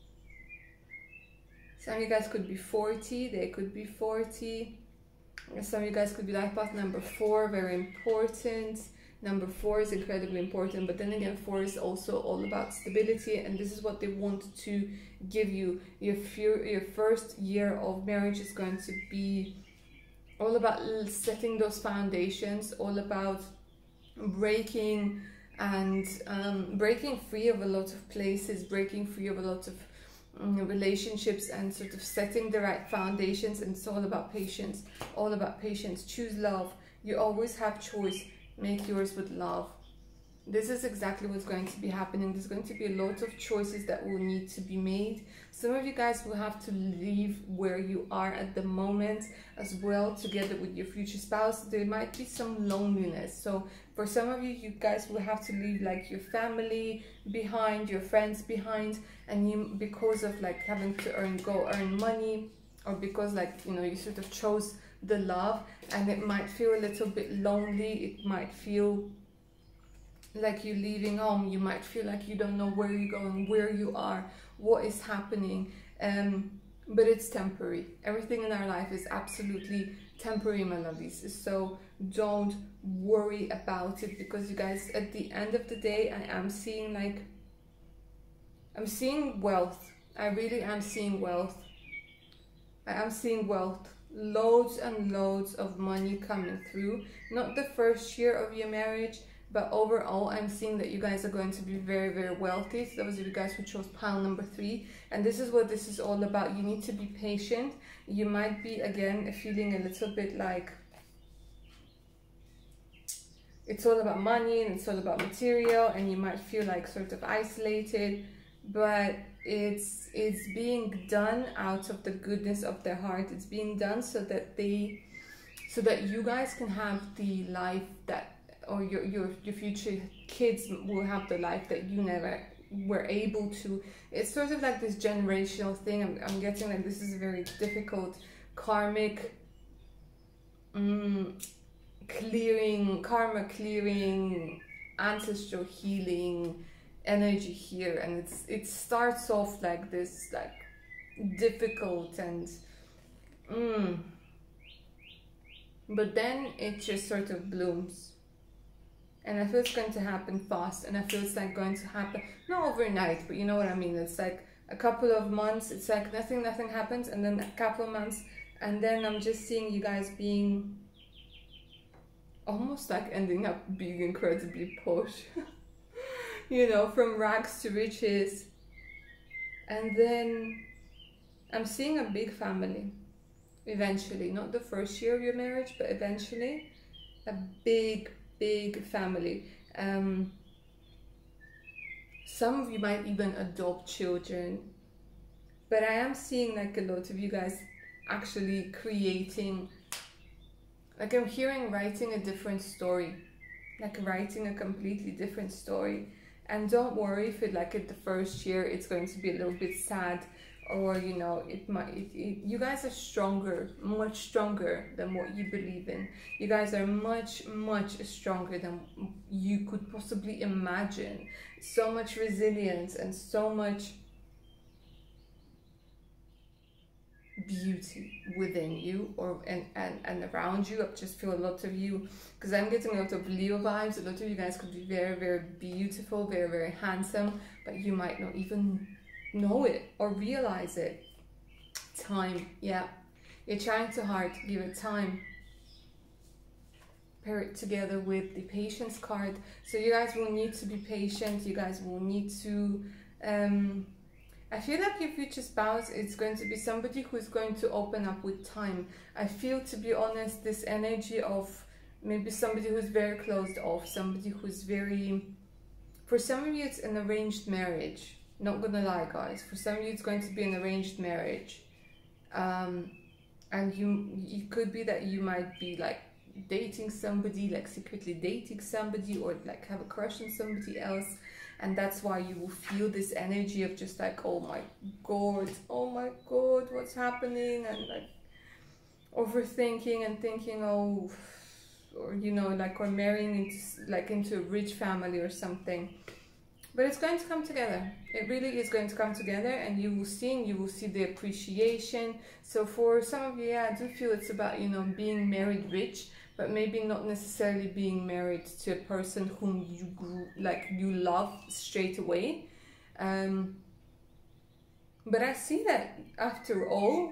Some of you guys could be forty. They could be forty. Some of you guys could be life path number four, very important. Number four is incredibly important, but then again, four is also all about stability, and this is what they want to give you. Your, your first year of marriage is going to be all about setting those foundations, all about breaking and um, breaking free of a lot of places, breaking free of a lot of relationships, and sort of setting the right foundations. And it's all about patience, all about patience. Choose love. You always have choice. Make yours with love. this is exactly what's going to be happening. There's going to be a lot of choices that will need to be made. Some of you guys will have to leave where you are at the moment as well, together with your future spouse. There might be some loneliness. So for some of you, you guys will have to leave like your family behind, your friends behind, and you, because of like having to earn, go earn money, or because like, you know, you sort of chose the love, and it might feel a little bit lonely. It might feel like you're leaving home. You might feel like you don't know where you're going, where you are, what is happening. Um, but it's temporary. Everything in our life is absolutely temporary, my lovies. So don't worry about it, because you guys, at the end of the day, I am seeing like, I'm seeing wealth. I really am seeing wealth. I am seeing wealth. Loads and loads of money coming through. Not the first year of your marriage, but overall, I'm seeing that you guys are going to be very, very wealthy. So those of you guys who chose pile number three, and this is what this is all about. You need to be patient. You might be, again, feeling a little bit like it's all about money and it's all about material, and you might feel like sort of isolated, but it's it's being done out of the goodness of their heart. It's being done so that they, so that you guys can have the life that, or your, your, your future kids will have the life that you never were able to. It's sort of like this generational thing. I'm, I'm getting like this is a very difficult karmic um, clearing, karma clearing, ancestral healing energy here. And it's it starts off like this, like difficult and mm, but then it just sort of blooms. And I feel it's going to happen fast, and I feel it's like going to happen, not overnight, but you know what I mean. It's like a couple of months, it's like nothing, nothing happens, and then a couple of months, and then I'm just seeing you guys being almost like ending up being incredibly posh. You know, from rags to riches. And then I'm seeing a big family eventually, not the first year of your marriage, but eventually a big big family. Um, some of you might even adopt children, but I am seeing like a lot of you guys actually creating, like I'm hearing writing a different story, like writing a completely different story. And don't worry if it like at the first year it's going to be a little bit sad, or you know, it might it, it, you guys are stronger, much stronger than what you believe in. You guys are much much stronger than you could possibly imagine. So much resilience and so much beauty within you, or and, and and around you. I just feel a lot of you, because I'm getting a lot of Leo vibes. A lot of you guys could be very very beautiful, very very handsome, but you might not even know it or realize it. Time, yeah, you're trying too hard. Give it time. Pair it together with the patience card. So you guys will need to be patient. You guys will need to um I feel like your future spouse is going to be somebody who is going to open up with time. I feel, to be honest, this energy of maybe somebody who's very closed off, somebody who's very, for some of you it's an arranged marriage. Not gonna lie, guys, for some of you it's going to be an arranged marriage. Um, and you, it could be that you might be like dating somebody, like secretly dating somebody, or like have a crush on somebody else. And that's why you will feel this energy of just like, oh my god, oh my god, what's happening? And like overthinking and thinking, oh, or you know, like, or marrying into like into a rich family or something. But it's going to come together. It really is going to come together, and you will see, and you will see the appreciation. So for some of you, yeah, I do feel it's about, you know, being married rich, but maybe not necessarily being married to a person whom you grew, like you love straight away. Um, but I see that after all,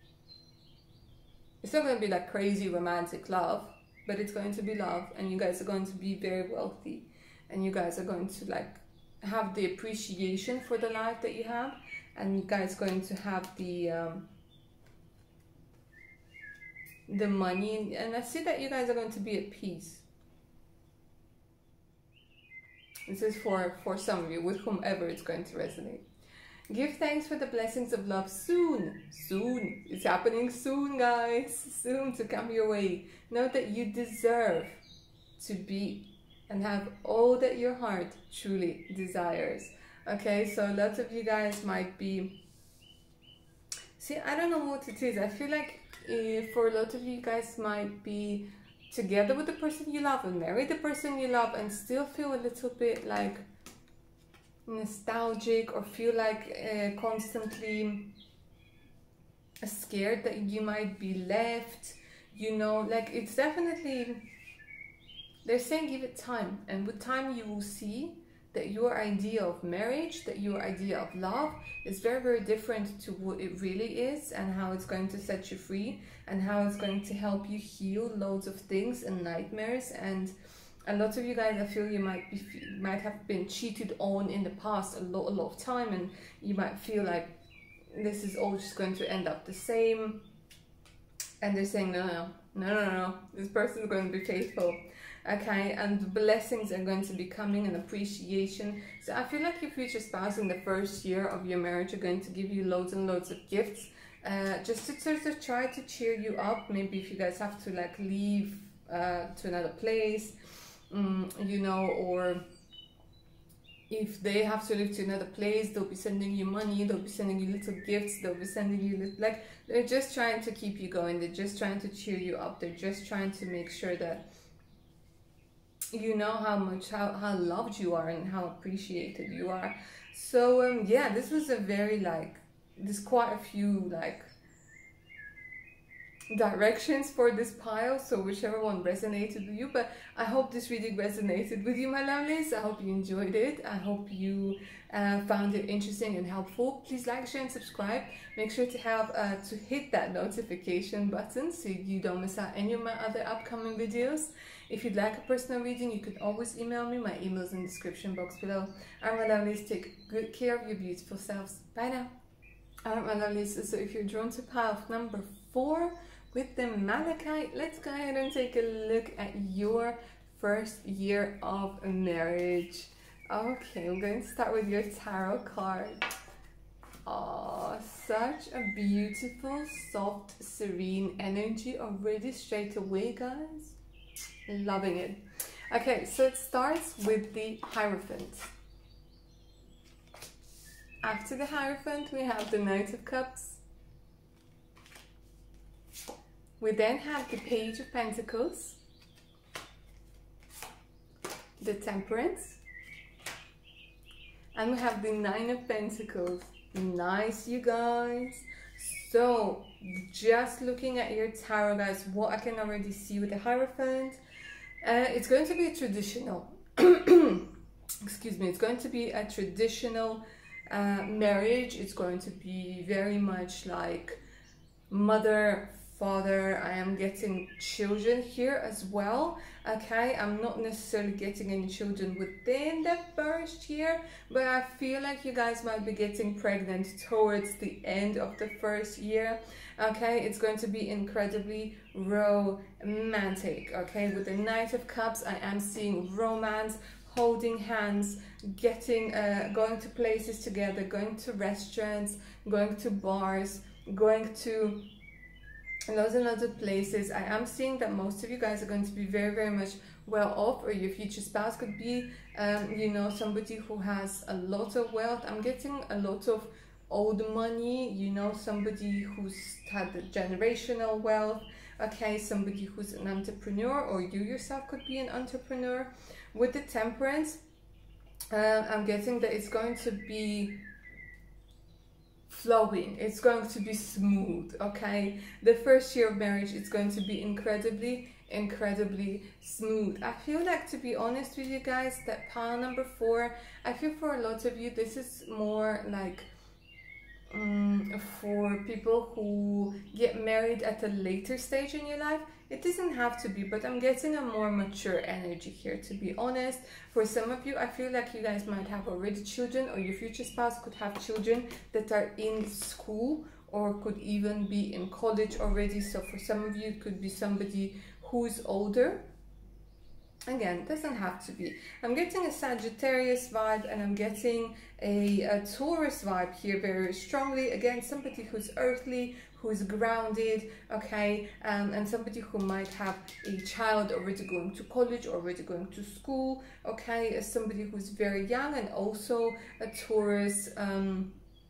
it's not going to be like crazy romantic love, but it's going to be love, and you guys are going to be very wealthy, and you guys are going to like have the appreciation for the life that you have, and you guys are going to have the um, the money, and I see that you guys are going to be at peace. This is for, for some of you, with whomever it's going to resonate. Give thanks for the blessings of love soon. Soon. It's happening soon, guys. Soon to come your way. Know that you deserve to be and have all that your heart truly desires. Okay, so a lot of you guys might be... See, I don't know what it is. I feel like uh, for a lot of you guys might be together with the person you love and marry the person you love and still feel a little bit like nostalgic, or feel like uh, constantly scared that you might be left, you know, like it's definitely, they're saying give it time, and with time you will see that your idea of marriage, that your idea of love is very, very different to what it really is, and how it's going to set you free, and how it's going to help you heal loads of things and nightmares. And a lot of you guys, I feel you might be might have been cheated on in the past a lot, a lot of time, and you might feel like this is all just going to end up the same. And they're saying, no, no, no, no, no, this person is going to be faithful. Okay, and blessings are going to be coming, and appreciation. So I feel like your future spouse in the first year of your marriage are going to give you loads and loads of gifts, uh, just to sort of try to cheer you up. Maybe if you guys have to like leave uh, to another place, um, you know, or if they have to live to another place, they'll be sending you money, they'll be sending you little gifts, they'll be sending you little, like, they're just trying to keep you going, they're just trying to cheer you up, they're just trying to make sure that you know how much, how, how loved you are and how appreciated you are. So um, yeah, this was a very like, there's quite a few like directions for this pile, so whichever one resonated with you. But I hope this reading resonated with you, my lovelies. I hope you enjoyed it. I hope you uh, found it interesting and helpful. Please like, share and subscribe. Make sure to have uh, to hit that notification button so you don't miss out any of my other upcoming videos. If you'd like a personal reading, you can always email me. My email is in the description box below. Alright, my lovelies, take good care of your beautiful selves. Bye now. Alright, my lovelies, so if you're drawn to pile number four with the Malachite, let's go ahead and take a look at your first year of marriage. Okay, I'm going to start with your tarot card. Oh, such a beautiful, soft, serene energy already straight away, guys. Loving it. Okay, so it starts with the Hierophant. After the Hierophant, we have the Knight of Cups. We then have the Page of Pentacles, the Temperance, and we have the Nine of Pentacles. Nice, you guys. So, just looking at your tarot, guys, what I can already see with the Hierophant, uh, it's going to be a traditional, excuse me, it's going to be a traditional uh, marriage. It's going to be very much like mother, father. I am getting children here as well. Okay, I'm not necessarily getting any children within the first year, but I feel like you guys might be getting pregnant towards the end of the first year. Okay, it's going to be incredibly romantic. Okay, with the Knight of Cups, I am seeing romance, holding hands, getting uh, going to places together, going to restaurants, going to bars, going to loads and loads of places. I am seeing that most of you guys are going to be very, very much well off, or your future spouse could be, um, you know, somebody who has a lot of wealth. I'm getting a lot of old money, you know, somebody who's had the generational wealth. Okay, somebody who's an entrepreneur, or you yourself could be an entrepreneur. With the Temperance, uh, I'm getting that it's going to be flowing, it's going to be smooth. Okay, the first year of marriage, it's going to be incredibly incredibly smooth. I feel like, to be honest with you guys, that pile number four, I feel for a lot of you this is more like um, for people who get married at a later stage in your life. It doesn't have to be, but I'm getting a more mature energy here, to be honest. For some of you, I feel like you guys might have already children, or your future spouse could have children that are in school, or could even be in college already. So for some of you, it could be somebody who's older. Again, doesn't have to be. I'm getting a Sagittarius vibe, and I'm getting a, a Taurus vibe here very strongly. Again, somebody who's earthly, who's grounded, okay, um, and somebody who might have a child already going to college, already going to school, okay, as somebody who's very young, and also a Taurus, um,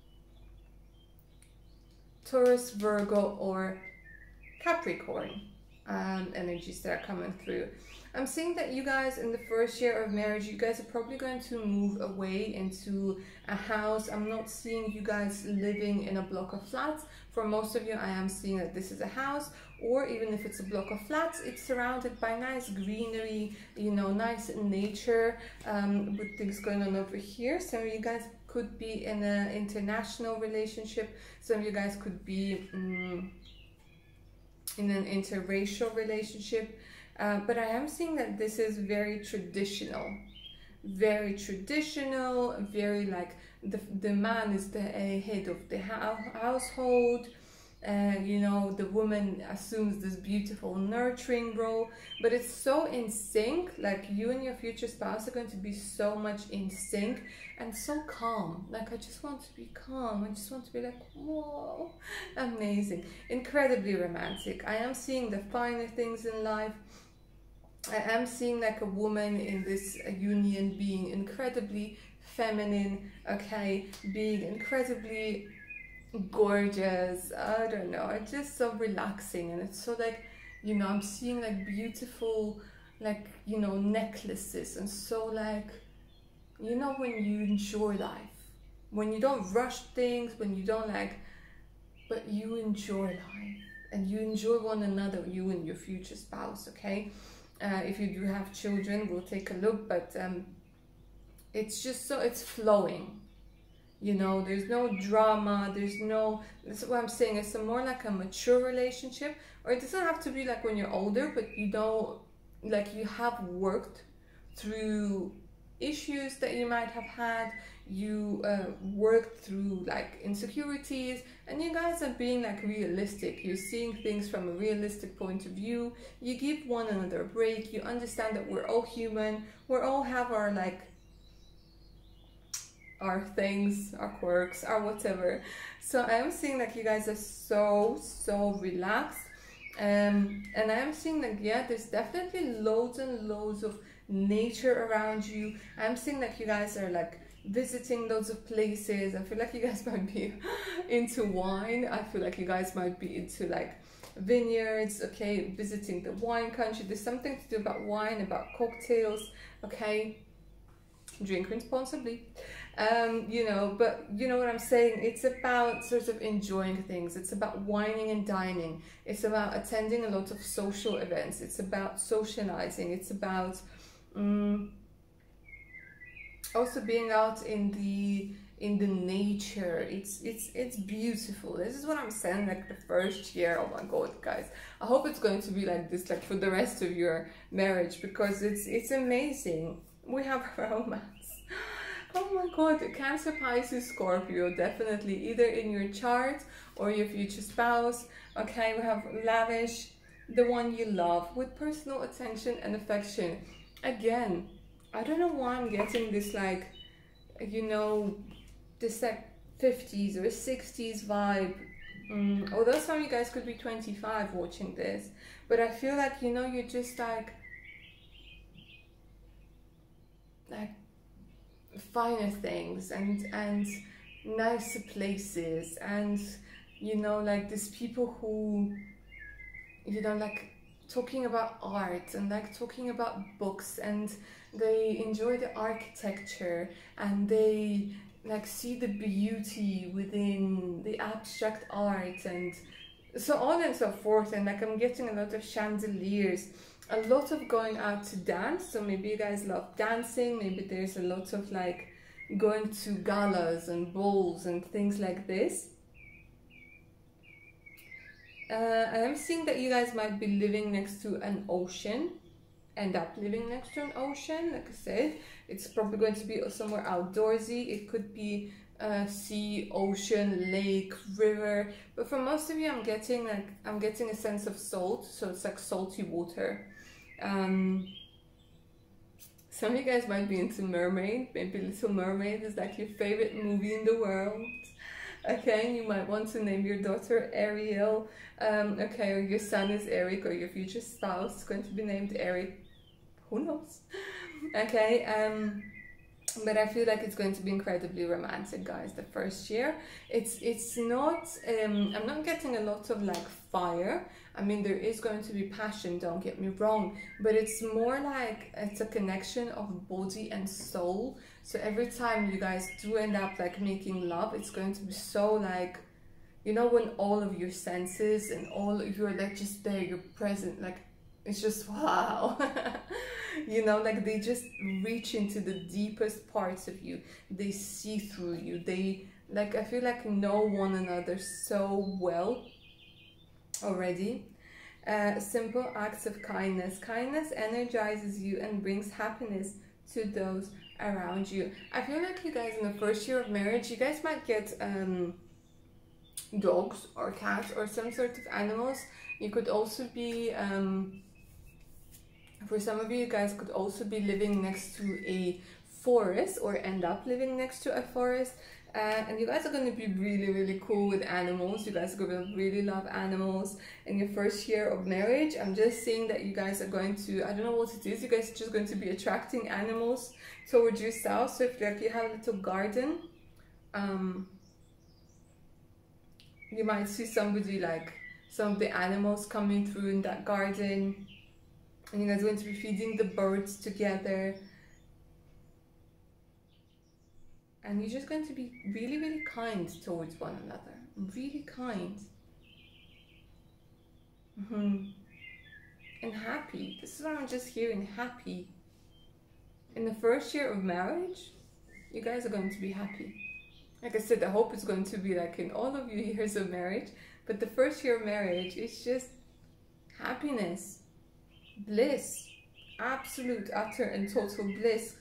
Taurus, Virgo, or Capricorn um, energies that are coming through. I'm seeing that you guys in the first year of marriage, you guys are probably going to move away into a house. I'm not seeing you guys living in a block of flats. For most of you, I am seeing that this is a house, or even if it's a block of flats, it's surrounded by nice greenery, you know, nice nature, um, with things going on over here. Some of you guys could be in an international relationship. Some of you guys could be um, in an interracial relationship. Uh, but I am seeing that this is very traditional, very traditional, very like the, the man is the uh, head of the ho household, uh, you know, the woman assumes this beautiful nurturing role, but it's so in sync, like you and your future spouse are going to be so much in sync and so calm. Like, I just want to be calm, I just want to be like, whoa, amazing, incredibly romantic. I am seeing the finer things in life. I am seeing like a woman in this union being incredibly feminine, okay, being incredibly gorgeous. I don't know, it's just so relaxing, and it's so like, you know, I'm seeing like beautiful, like, you know, necklaces, and so like, you know, when you enjoy life, when you don't rush things, when you don't like, but you enjoy life, and you enjoy one another, you and your future spouse, okay? Uh, if you do have children, we'll take a look, but um, it's just so, it's flowing, you know, there's no drama, there's no, this is what I'm saying, it's a more like a mature relationship, or it doesn't have to be like when you're older, but you don't, like you have worked through issues that you might have had, you uh, worked through like insecurities, and you guys are being like realistic, you're seeing things from a realistic point of view, you give one another a break, you understand that we're all human, we all have our like our things, our quirks, our whatever. So I am seeing like you guys are so so relaxed, um, and I am seeing like, yeah, there's definitely loads and loads of nature around you. I'm seeing like you guys are like visiting loads of places. I feel like you guys might be into wine. I feel like you guys might be into like vineyards, okay, visiting the wine country. There's something to do about wine, about cocktails, okay, drink responsibly, um, you know, but you know what I'm saying, it's about sort of enjoying things, it's about wining and dining, it's about attending a lot of social events, it's about socializing, it's about um, also being out in the in the nature. It's it's it's beautiful. This is what I'm saying, like the first year. Oh my god, guys, I hope it's going to be like this like for the rest of your marriage, because it's it's amazing. We have romance. Oh my god, Cancer, Pisces, Scorpio, definitely either in your chart or your future spouse. Okay, we have lavish, the one you love, with personal attention and affection. Again, I don't know why I'm getting this like, you know, this like fifties or sixties vibe. Mm, although some of you guys could be twenty-five watching this, but I feel like, you know, you're just like, like finer things and and nicer places, and you know, like these people who, you know, like talking about art and like talking about books, and they enjoy the architecture, and they like see the beauty within the abstract art, and so on and so forth. And like I'm getting a lot of chandeliers, a lot of going out to dance. So maybe you guys love dancing, maybe there's a lot of like going to galas and balls and things like this. uh, I am seeing that you guys might be living next to an ocean, end up living next to an ocean. Like I said, it's probably going to be somewhere outdoorsy. It could be uh, sea, ocean, lake, river, but for most of you I'm getting like I'm getting a sense of salt, so it's like salty water. Um, Some of you guys might be into Mermaid. Maybe Little Mermaid is like your favorite movie in the world. Okay, you might want to name your daughter Ariel. Um, okay, or your son is Eric, or your future spouse is going to be named Eric. Who knows? Okay, um, but I feel like it's going to be incredibly romantic, guys. The first year, it's it's not. Um, I'm not getting a lot of like fire. I mean, there is going to be passion. Don't get me wrong, but it's more like it's a connection of body and soul. So every time you guys do end up like making love, it's going to be so like, you know, when all of your senses and all you're like just there, you're present, like it's just wow. You know, like they just reach into the deepest parts of you. They see through you. They like, I feel like know one another so well already. Uh, simple acts of kindness. Kindness energizes you and brings happiness to those around you. I feel like you guys in the first year of marriage, you guys might get um, dogs or cats or some sort of animals. You could also be, um, for some of you, you guys could also be living next to a forest or end up living next to a forest. Uh, and you guys are going to be really, really cool with animals. You guys are going to really love animals in your first year of marriage. I'm just saying that you guys are going to, I don't know what it is, you guys are just going to be attracting animals towards yourself. So if like you have a little garden, um, you might see somebody like some of the animals coming through in that garden. And you guys are going to be feeding the birds together. And you're just going to be really, really kind towards one another. Really kind. Mm-hmm. And happy. This is what I'm just hearing, happy. In the first year of marriage, you guys are going to be happy. Like I said, I hope it's going to be like in all of your years of marriage. But the first year of marriage is just happiness, bliss, absolute, utter and total bliss.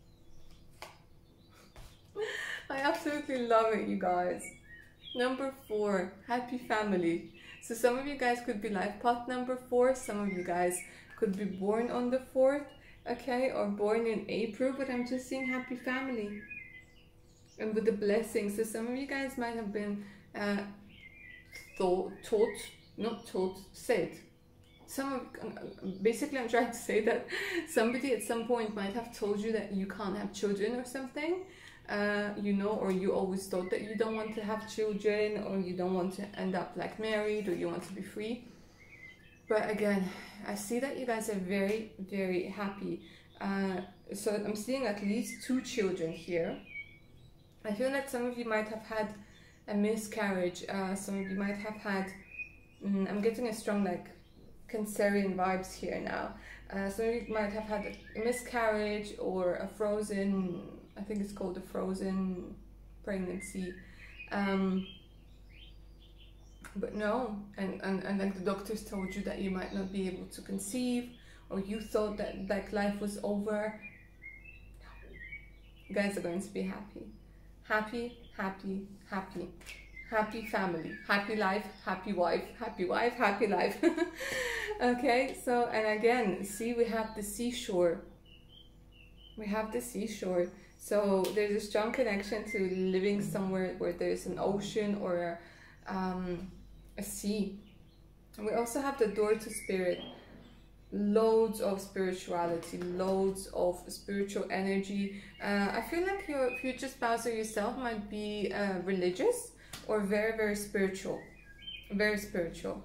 I absolutely love it, you guys. Number four, happy family. So some of you guys could be life path number four. Some of you guys could be born on the fourth, okay, or born in April. But I'm just seeing happy family and with the blessings. So some of you guys might have been uh, thought, taught, not taught, said. Some of, basically, I'm trying to say that somebody at some point might have told you that you can't have children or something. Uh, you know, or you always thought that you don't want to have children, or you don't want to end up like married, or you want to be free. But again, I see that you guys are very, very happy. Uh, so I'm seeing at least two children here. I feel like some of you might have had a miscarriage. Uh, some of you might have had, mm, I'm getting a strong like Cancerian vibes here now. Uh, some of you might have had a miscarriage or a frozen, I think it's called a frozen pregnancy. Um, but no, and, and, and like the doctors told you that you might not be able to conceive, or you thought that like life was over. No. You guys are going to be happy. Happy, happy, happy. Happy family, happy life, happy wife, happy wife, happy life. Okay, so, and again, see, we have the seashore. We have the seashore. So there's a strong connection to living somewhere where there's an ocean or a, um, a sea. And we also have the door to spirit. Loads of spirituality, loads of spiritual energy. Uh, I feel like your future spouse or yourself might be uh, religious or very, very spiritual. Very spiritual.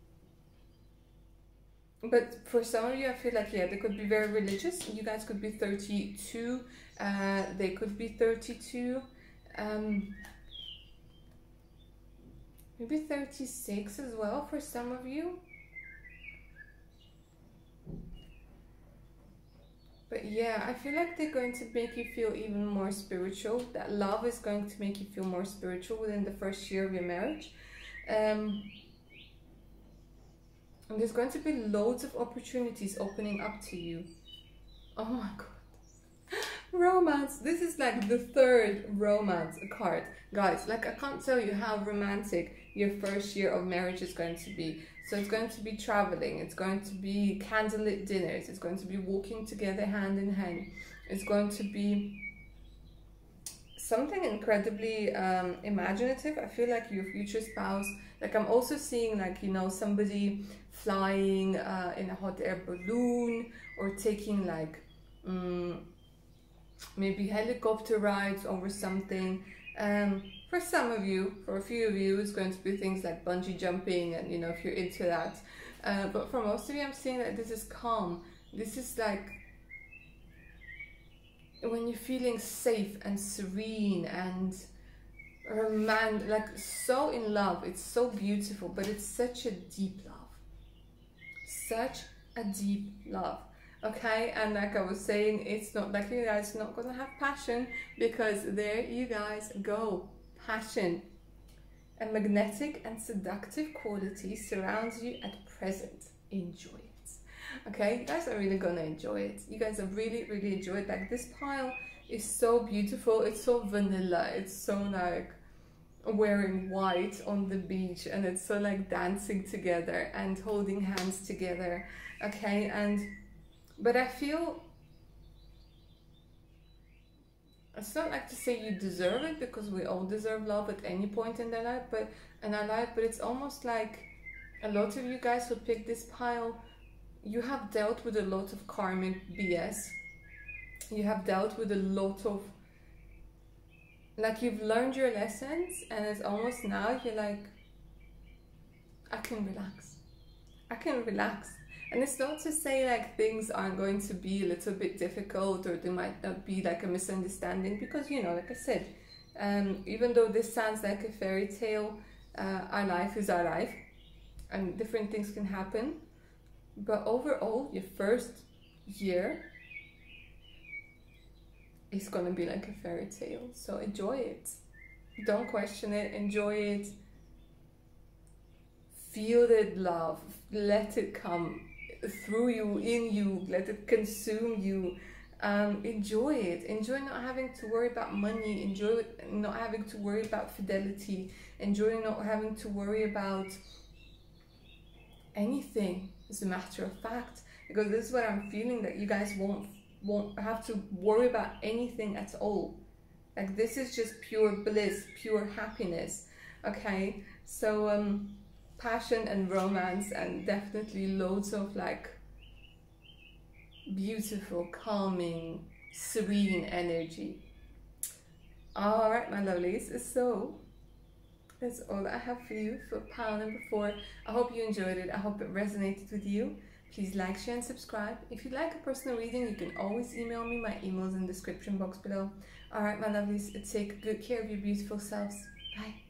But for some of you, I feel like, yeah, they could be very religious. You guys could be thirty-two. Uh, they could be thirty-two. Um, maybe thirty-six as well for some of you. But yeah, I feel like they're going to make you feel even more spiritual. That love is going to make you feel more spiritual within the first year of your marriage. Um, and there's going to be loads of opportunities opening up to you. Oh my god. Romance. This is like the third romance card. Guys, like I can't tell you how romantic your first year of marriage is going to be. So it's going to be traveling, it's going to be candlelit dinners, it's going to be walking together hand in hand, it's going to be something incredibly um, imaginative. I feel like your future spouse, like I'm also seeing like, you know, somebody flying uh, in a hot air balloon, or taking like um, maybe helicopter rides over something. Um, for some of you, for a few of you, it's going to be things like bungee jumping, and you know, if you're into that. Uh, but for most of you, I'm seeing that this is calm. This is like when you're feeling safe and serene and romantic, like so in love. It's so beautiful, but it's such a deep love. Such a deep love. Okay, and like I was saying, it's not like you guys are not gonna have passion, because there you guys go. Passion. A magnetic and seductive quality surrounds you at present. Enjoy it. Okay, you guys are really gonna enjoy it. You guys are really, really enjoy it. Like this pile is so beautiful. It's so vanilla. It's so like wearing white on the beach, and it's so like dancing together and holding hands together. Okay, and but I feel it's not like to say you deserve it, because we all deserve love at any point in their life, but in our life, but it's almost like a lot of you guys who pick this pile, you have dealt with a lot of karmic B S. You have dealt with a lot of, like, you've learned your lessons, and it's almost now you're like, I can relax. I can relax. And it's not to say like things aren't going to be a little bit difficult, or there might not be like a misunderstanding, because, you know, like I said, um, even though this sounds like a fairy tale, uh, our life is our life, and different things can happen. But overall, your first year is going to be like a fairy tale. So enjoy it. Don't question it. Enjoy it. Feel that love. Let it come through you, in you. Let it consume you. Um, enjoy it. Enjoy not having to worry about money. Enjoy not having to worry about fidelity. Enjoy not having to worry about anything, as a matter of fact, because this is what I'm feeling, that you guys won't won't have to worry about anything at all. Like, this is just pure bliss, pure happiness. Okay, so um passion and romance, and definitely loads of like beautiful, calming, serene energy. All right, my lovelies, so that's all I have for you for pile number four. I hope you enjoyed it. I hope it resonated with you. Please like, share, and subscribe. If you'd like a personal reading, you can always email me. My email is in the description box below. All right, my lovelies, take good care of your beautiful selves. Bye.